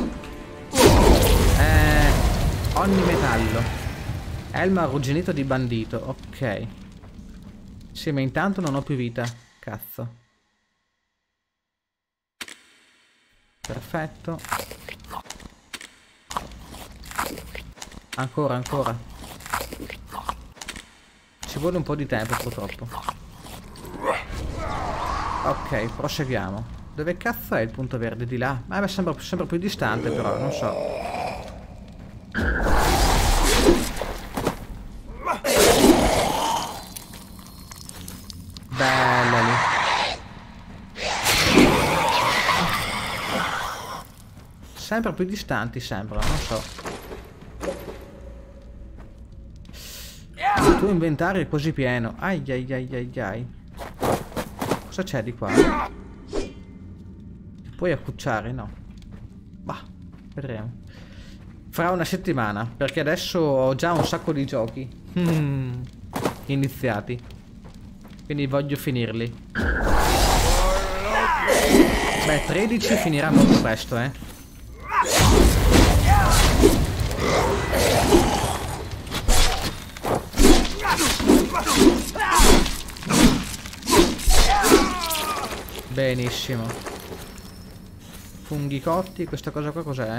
Eh, ogni metallo. Elmo arrugginito di bandito. Ok. Sì, ma intanto non ho più vita. Cazzo. Perfetto. Ancora, ancora. Ci vuole un po' di tempo, purtroppo. Ok, proseguiamo. Dove cazzo è il punto verde? Di là? Ah, beh, sembra, sembra più distante, però, non so. Bella lì. Sempre più distanti, sembra, non so. Il tuo inventario è quasi pieno. Ai ai ai ai ai. Cosa c'è di qua? Puoi accucciare? No. Bah, vedremo. Fra una settimana, perché adesso ho già un sacco di giochi mm, iniziati. Quindi voglio finirli. Beh, tredici finirà molto presto, eh. Benissimo. Funghi cotti, questa cosa qua cos'è?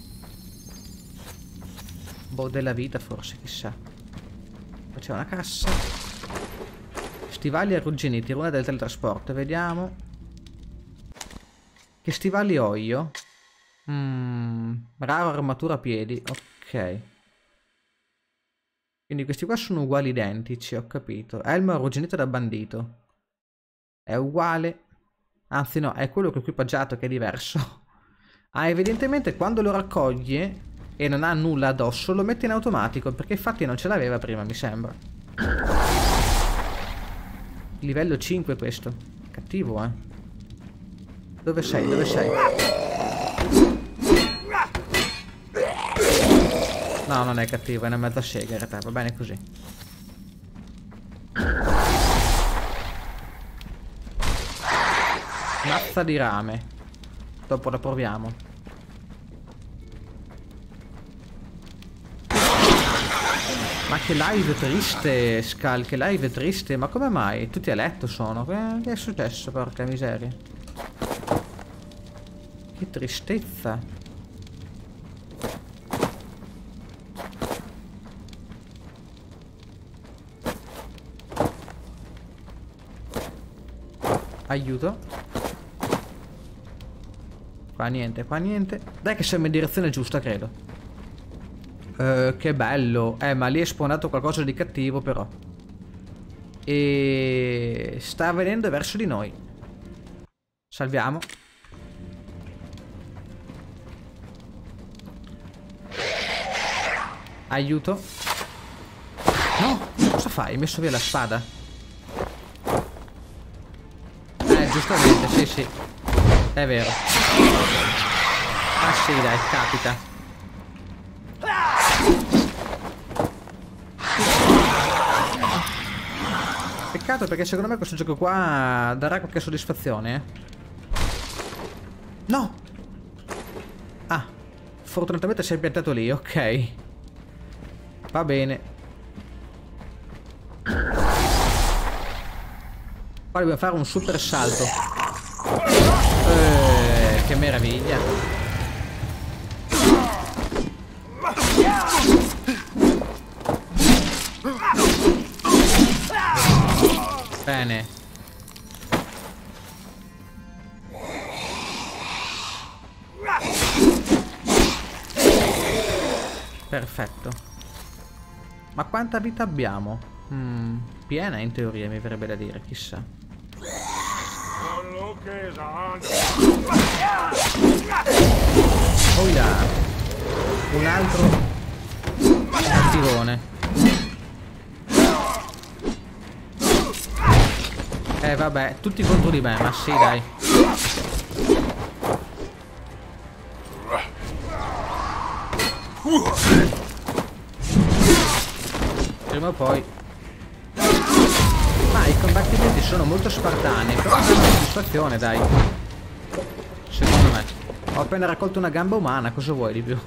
Boh, della vita forse, chissà. Qua c'è una cassa. Stivali arrugginiti, runa del teletrasporto, vediamo. Che stivali ho io? Mm, raro armatura a piedi, ok. Quindi questi qua sono uguali identici, ho capito. Elmo arrugginito da bandito. È uguale. Anzi no, è quello che ho equipaggiato che è diverso. Ah, evidentemente quando lo raccoglie e non ha nulla addosso lo mette in automatico, perché infatti non ce l'aveva prima, mi sembra. Livello cinque questo. Cattivo, eh. Dove sei? Dove sei? No, non è cattivo, è una mezza sega in realtà, va bene così. Mazza di rame. Dopo la proviamo. Ma che live triste, Skull, che live triste. Ma come mai? Tutti a letto sono. Che è successo, porca miseria? Che tristezza. Aiuto. Qua niente, qua niente. Dai che siamo in direzione giusta, credo. Uh, che bello. Eh, ma lì è spawnato qualcosa di cattivo, però. E sta venendo verso di noi. Salviamo. Aiuto. No, cosa fai? Hai messo via la spada? Eh, giustamente, sì, sì. È vero. Ah sì, dai, capita. Peccato, perché secondo me questo gioco qua darà qualche soddisfazione, eh. No! Ah, fortunatamente si è piantato lì, ok. Va bene. Poi dobbiamo fare un super salto. Eh, che meraviglia. Bene. Perfetto. Ma quanta vita abbiamo? Mm, piena in teoria, mi verrebbe da dire, chissà. Oh yeah. un altro cattivone. Eh vabbè, tutti contro di me, ma sì dai. Prima o poi. Ma i combattimenti sono molto spartani, però danno soddisfazione, dai. Secondo me. Ho appena raccolto una gamba umana, cosa vuoi di più?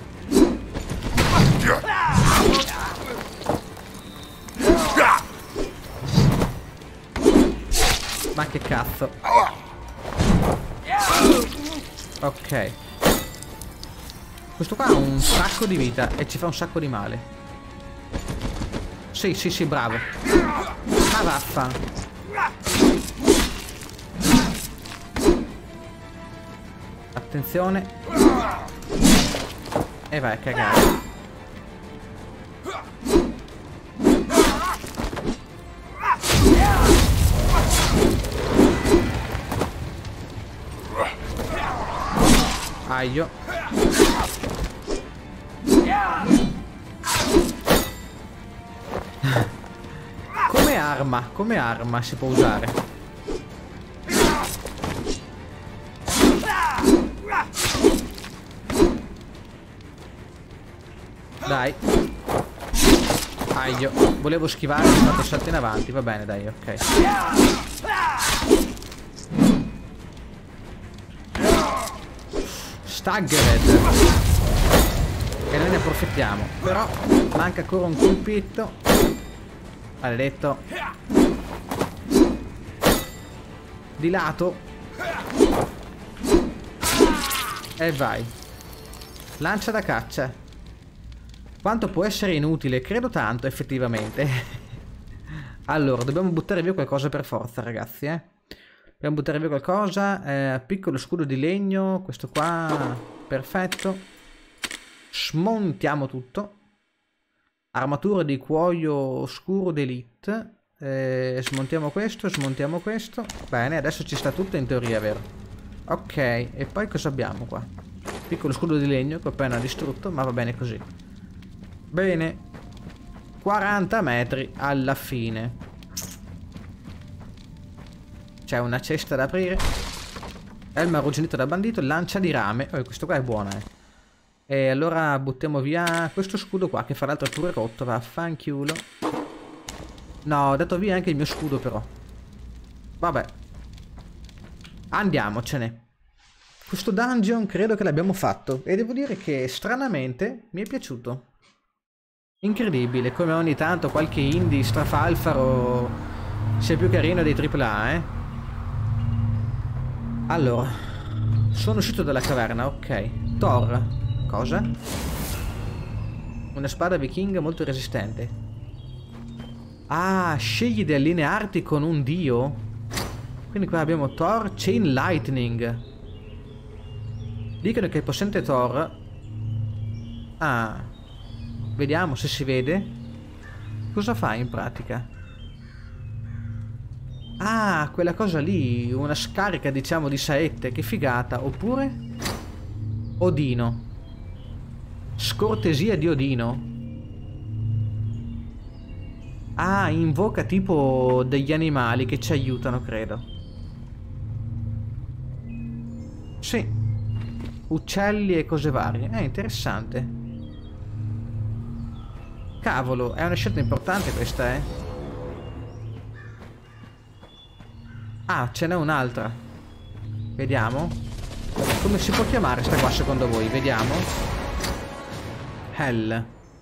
Ma che cazzo. Ok. Questo qua ha un sacco di vita e ci fa un sacco di male. Sì, sì, sì, bravo. Ma vaffa. Attenzione. E vai a cagare. Aio. Come arma, come arma si può usare. Dai. Aio. Volevo schivare, ho fatto salto in avanti, va bene, dai, ok. Staggered. E noi ne approfittiamo. Però manca ancora un colpetto. Maledetto. Di lato. E vai. Lancia da caccia. Quanto può essere inutile? Credo tanto, effettivamente. Allora, dobbiamo buttare via qualcosa per forza, ragazzi, eh. Dobbiamo buttare via qualcosa. Eh, piccolo scudo di legno. Questo qua. Perfetto. Smontiamo tutto. Armatura di cuoio scuro d'elite. Eh, smontiamo questo, smontiamo questo. Bene, adesso ci sta tutto in teoria, vero? Ok, e poi cosa abbiamo qua? Piccolo scudo di legno che ho appena distrutto, ma va bene così. Bene. quaranta metri alla fine. C'è una cesta da aprire. Elma arrugginita da bandito, lancia di rame. Oh, questo qua è buono, eh. E allora buttiamo via questo scudo qua, che fra l'altro è pure rotto, vaffanculo. No, ho dato via anche il mio scudo però. Vabbè. Andiamocene. Questo dungeon credo che l'abbiamo fatto. E devo dire che stranamente mi è piaciuto. Incredibile, come ogni tanto qualche indie strafalfaro sia più carino dei tripla A, eh. Allora, sono uscito dalla caverna, ok. Thor. Cosa? Una spada vichinga molto resistente. Ah, scegli di allinearti con un dio. Quindi qua abbiamo Thor Chain Lightning. Dicono che il possente Thor. Ah, vediamo se si vede. Cosa fa in pratica? Ah, quella cosa lì. Una scarica, diciamo, di saette. Che figata. Oppure Odino. Scortesia di Odino. Ah, invoca tipo degli animali che ci aiutano, credo. Sì. Uccelli e cose varie. È interessante. Cavolo, è una scelta importante questa, eh. Ah, ce n'è un'altra. Vediamo. Come si può chiamare sta qua secondo voi? Vediamo. Hell.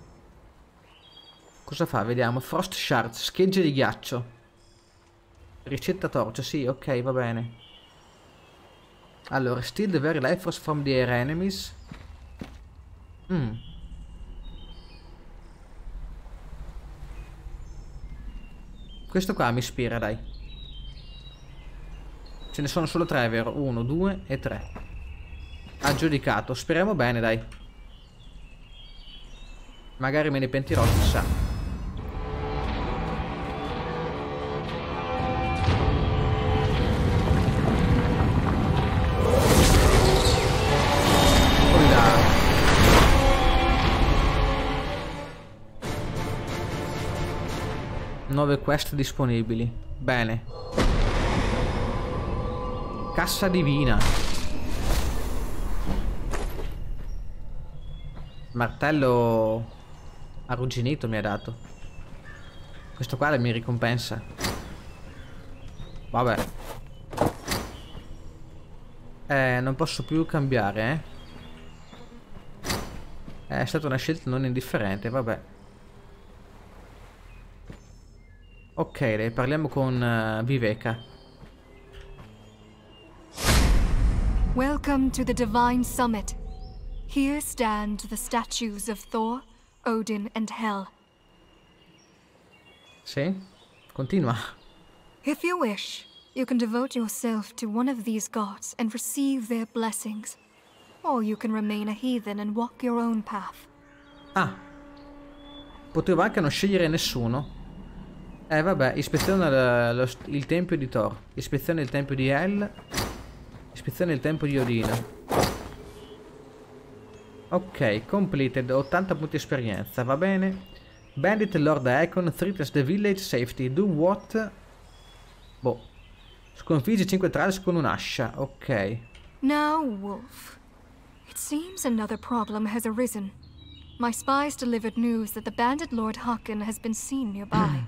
Cosa fa? Vediamo. Frost Shards, schegge di ghiaccio. Ricetta torcia, sì, ok, va bene. Allora, steal the very life force from the air enemies. Mm. Questo qua mi ispira, dai. Ce ne sono solo tre, vero? Uno, due e tre. Aggiudicato. Speriamo bene, dai. Magari me ne pentirò, chissà. Oh là. Nuove quest disponibili. Bene. Cassa divina. Martello arrugginito mi ha dato. Questo qua mi ricompensa. Vabbè. Eh, non posso più cambiare, eh. È stata una scelta non indifferente, vabbè. Ok, parliamo con uh, Viveka. Welcome to the Divine Summit. Here stand the statues of Thor, Odin, and Hel. Sì? Continua. If you wish, you can devote yourself to one of these gods and receive their blessings. Or you can remain a heathen and walk your own path. Ah. Potevo anche non scegliere nessuno. Eh vabbè, ispeziona lo, lo, il tempio di Thor. Ispeziona il tempio di Hel. Ispeziona il tempio di Odino. Ok, completed. ottanta punti esperienza, va bene. Bandit Lord Icon threatens the village safety. Do what? Boh. Sconfigge cinque trolls con un'ascia. Ok. Now, Wolf. It seems another problem has arisen. My spies delivered news that the bandit Lord Haken has been seen nearby.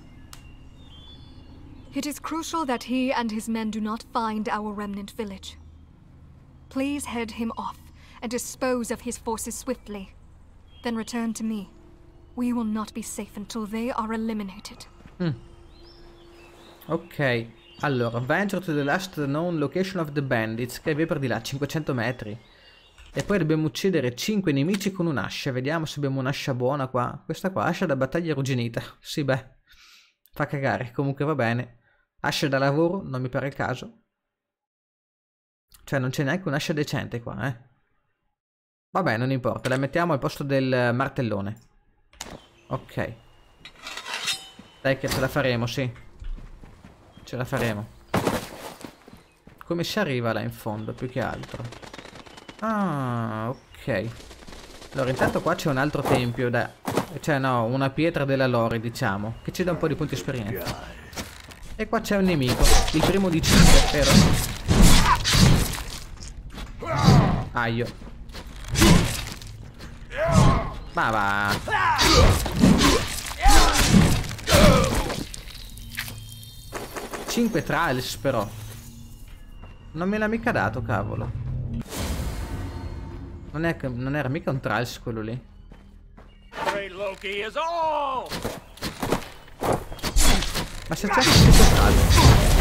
It is crucial that he and his men do not find our remnant village. Please head him off and dispose of his forces swiftly. Then return to me. We will not be safe until they are eliminated. Mm. Ok. Allora, venture to the last known location of the bandits, che è per di là, cinquecento metri. E poi dobbiamo uccidere cinque nemici con un'ascia. Vediamo se abbiamo un'ascia buona qua. Questa qua, ascia da battaglia arrugginita. Sì, beh. Fa cagare, comunque va bene. Ascia da lavoro, non mi pare il caso. Cioè, non c'è neanche un'ascia decente qua, eh. Vabbè, non importa, la mettiamo al posto del martellone. Ok. Dai che ce la faremo, sì. Ce la faremo. Come si arriva là in fondo, più che altro? Ah, ok. Allora, intanto qua c'è un altro tempio da... Cioè, no, una pietra della lore, diciamo, che ci dà un po' di punti esperienza. E qua c'è un nemico, il primo di cinque, vero? Aio. Ma va. cinque trials però. Non me l'ha mica dato, cavolo. Non, è, non era mica un trials quello lì. Ma se c'è cinque trials.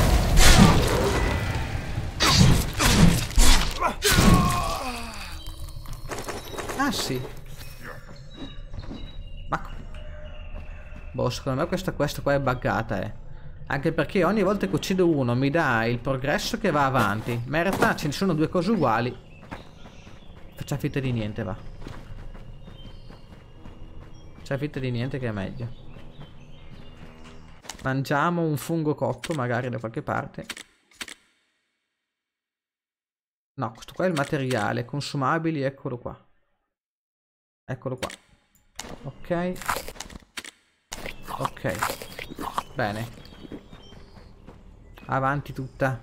Ah sì. Ma boh, secondo me questa quest qua è buggata, eh. Anche perché ogni volta che uccido uno mi dà il progresso che va avanti. Ma in realtà ce ne sono due cose uguali. Faccia finta di niente, va. Faccia finta di niente che è meglio. Mangiamo un fungo cotto magari da qualche parte. No, questo qua è il materiale. Consumabili, eccolo qua. Eccolo qua. Ok. Ok. Bene. Avanti tutta.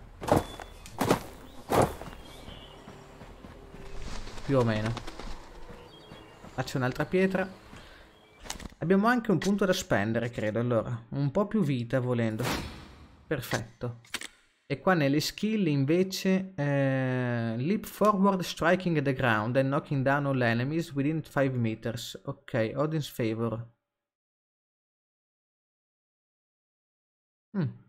Più o meno. Faccio un'altra pietra. Abbiamo anche un punto da spendere, credo. Allora, un po' più vita volendo. Perfetto. E qua nelle skill invece eh, leap forward striking the ground and knocking down all enemies within five meters. Ok, Odin's favor. Mm.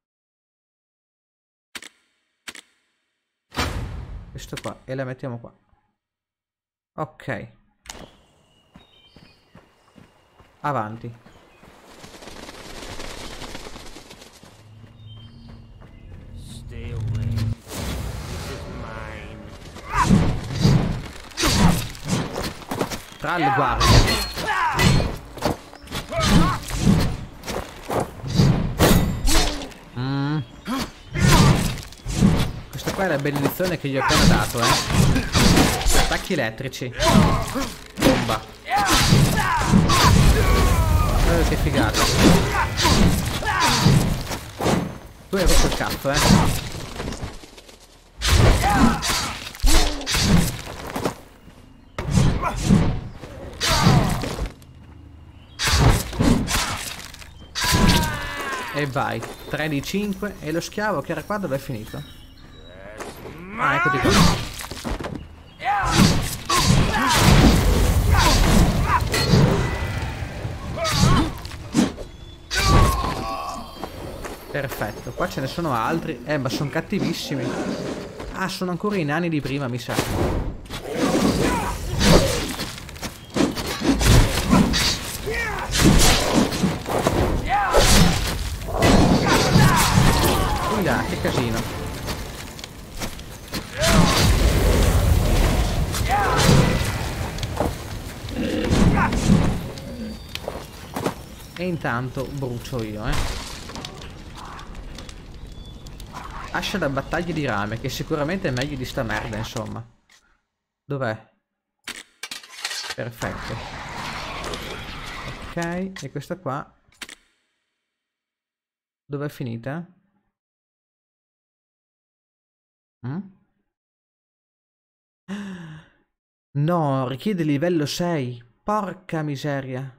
Questo qua e la mettiamo qua. Ok. Avanti. Tra le guardie. Mm. Questa qua è la benedizione che gli ho appena dato, eh. Attacchi elettrici. Bomba. Oh, che figata. Tu hai rotto il cazzo, eh. E vai, tre di cinque. E lo schiavo che era qua dove è finito? Ah, eccoti qua. Perfetto, qua ce ne sono altri. Eh, ma sono cattivissimi. Ah, sono ancora i nani di prima, mi sa. Uia, che casino. E intanto brucio io, eh. Ascia da battaglie di rame, che sicuramente è meglio di sta merda, insomma. Dov'è? Perfetto. Ok, e questa qua? Dov'è finita? Mm? No, richiede livello sei. Porca miseria.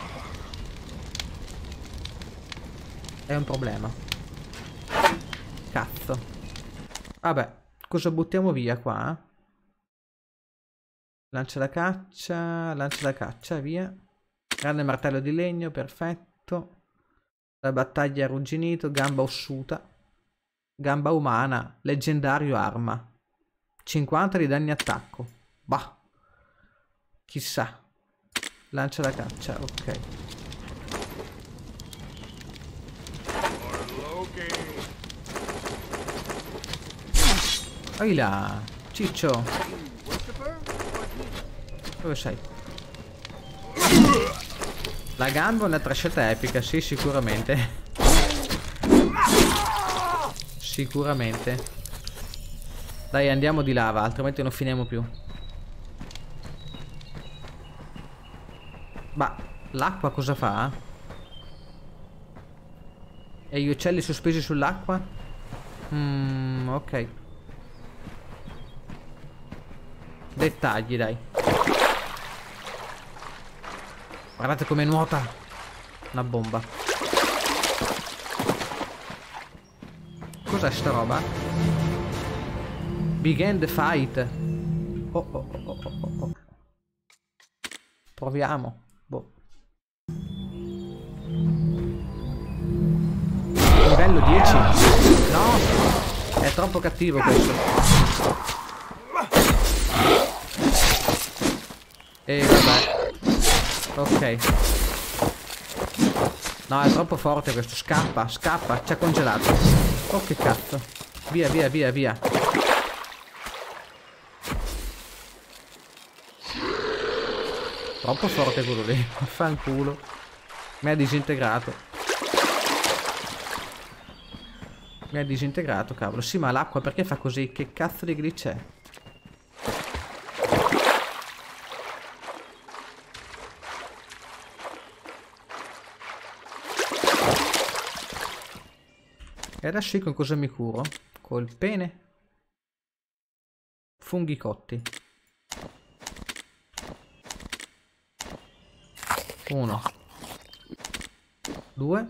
È un problema. Cazzo. Vabbè, cosa buttiamo via qua? Lancia da caccia, lancia da caccia, via. Grande martello di legno, perfetto. La battaglia arrugginito, gamba ossuta. Gamba umana, leggendario arma. cinquanta di danni attacco. Bah. Chissà. Lancia da caccia, ok. Ehi là, ciccio. Dove sei? La gamba è un'altra scelta epica, sì, sicuramente. Sicuramente. Dai, andiamo di lava, altrimenti non finiamo più. Ma l'acqua cosa fa? E gli uccelli sospesi sull'acqua? Mm, ok. Dettagli, dai. Guardate come nuota. Una bomba. Cos'è sta roba? Begin the fight. Oh oh oh oh oh oh. Proviamo. Boh. Livello dieci. No. È troppo cattivo questo. E vabbè. Ok. No, è troppo forte questo. Scappa, scappa. Ci ha congelato. Oh, che cazzo. Via, via, via, via. Troppo forte quello lì. Fanculo. Mi ha disintegrato. Mi ha disintegrato, cavolo. Sì, ma l'acqua perché fa così? Che cazzo di glitch è? E adesso con cosa mi curo? Col pene? Funghi cotti. Uno. Due.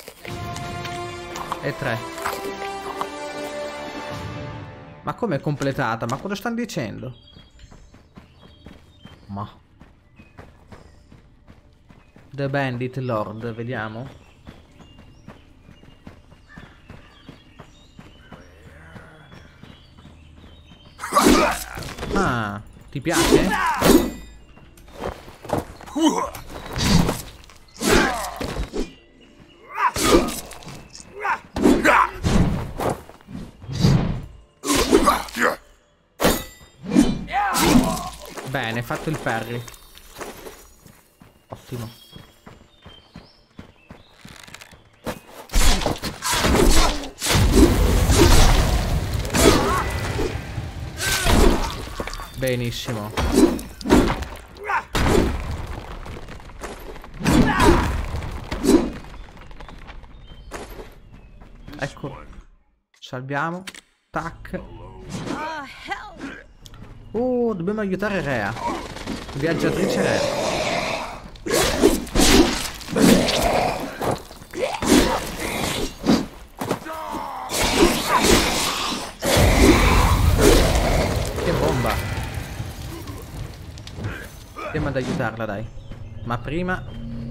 E tre. Ma come è completata? Ma cosa stanno dicendo? Ma. The Bandit Lord, vediamo. Ah, ti piace? Bene, fatto il parry. Ottimo. Benissimo. Ecco. Salviamo. Tac. Oh, dobbiamo aiutare Rea. Viaggiatrice Rea. Che bomba. Andiamo ad aiutarla, dai. Ma prima...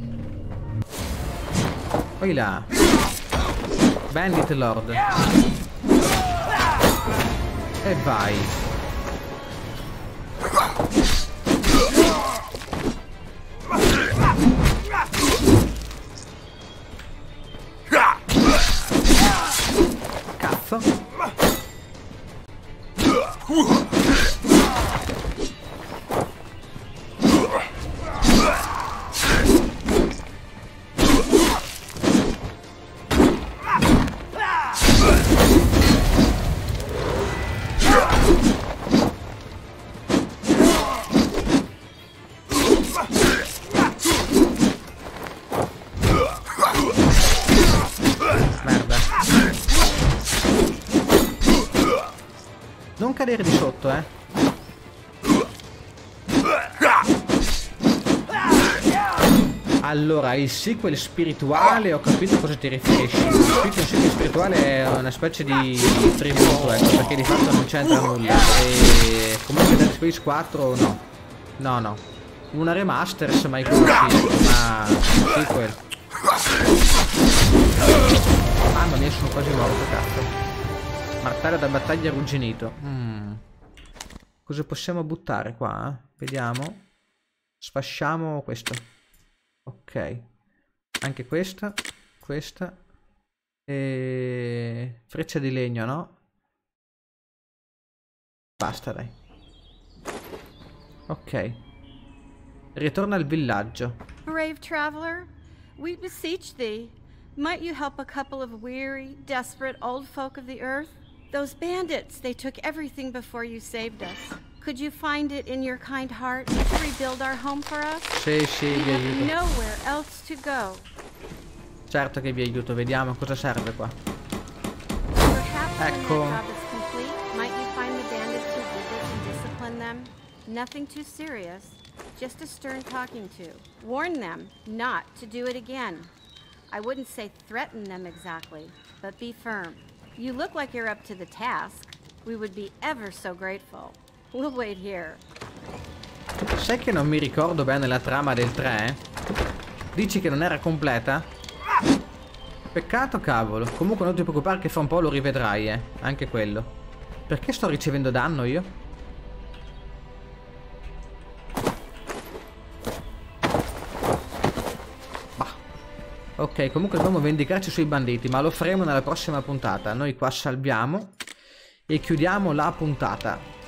Poi là. Bandit Lord. E vai. Cazzo. Non cadere di sotto, eh. Allora, il sequel spirituale, ho capito a cosa ti riferisci. Il sequel spirituale è una specie di tributo, ecco, perché di fatto non c'entra nulla. E comunque Dead Space quattro no. No, no. Una remaster se mai conosci, ma sequel. Mamma mia, sono quasi morto, cazzo. Martello da battaglia arrugginito. Mm. Cosa possiamo buttare qua? Vediamo. Sfasciamo questo. Ok. Anche questa. Questa. E... freccia di legno, no? Basta, dai. Ok. Ritorna al villaggio. Brave traveler, we beseech thee. Might you help a couple of weary, desperate old folk of the earth? Those bandits, they took everything before you saved us. Could you find it in your kind heart to rebuild our home for us? Sì, sì, vi We aiuto. have nowhere else to go. Certo che vi aiuto, vediamo cosa serve qua. Perhaps Ecco. when that job is complete, might you find the bandits who did this and discipline them? Nothing too serious, just a stern talking to. Warn them not to do it again. I wouldn't say threaten them exactly, but be firm. You look like you're up to the task. We would be ever so grateful. We'll wait here. Sai che non mi ricordo bene la trama del tre? Dici che non era completa? Peccato, cavolo. Comunque non ti preoccupare che fra un po' lo rivedrai, eh. Anche quello. Perché sto ricevendo danno io? Bah. Ok, comunque dobbiamo vendicarci sui banditi, ma lo faremo nella prossima puntata. Noi qua salviamo e chiudiamo la puntata.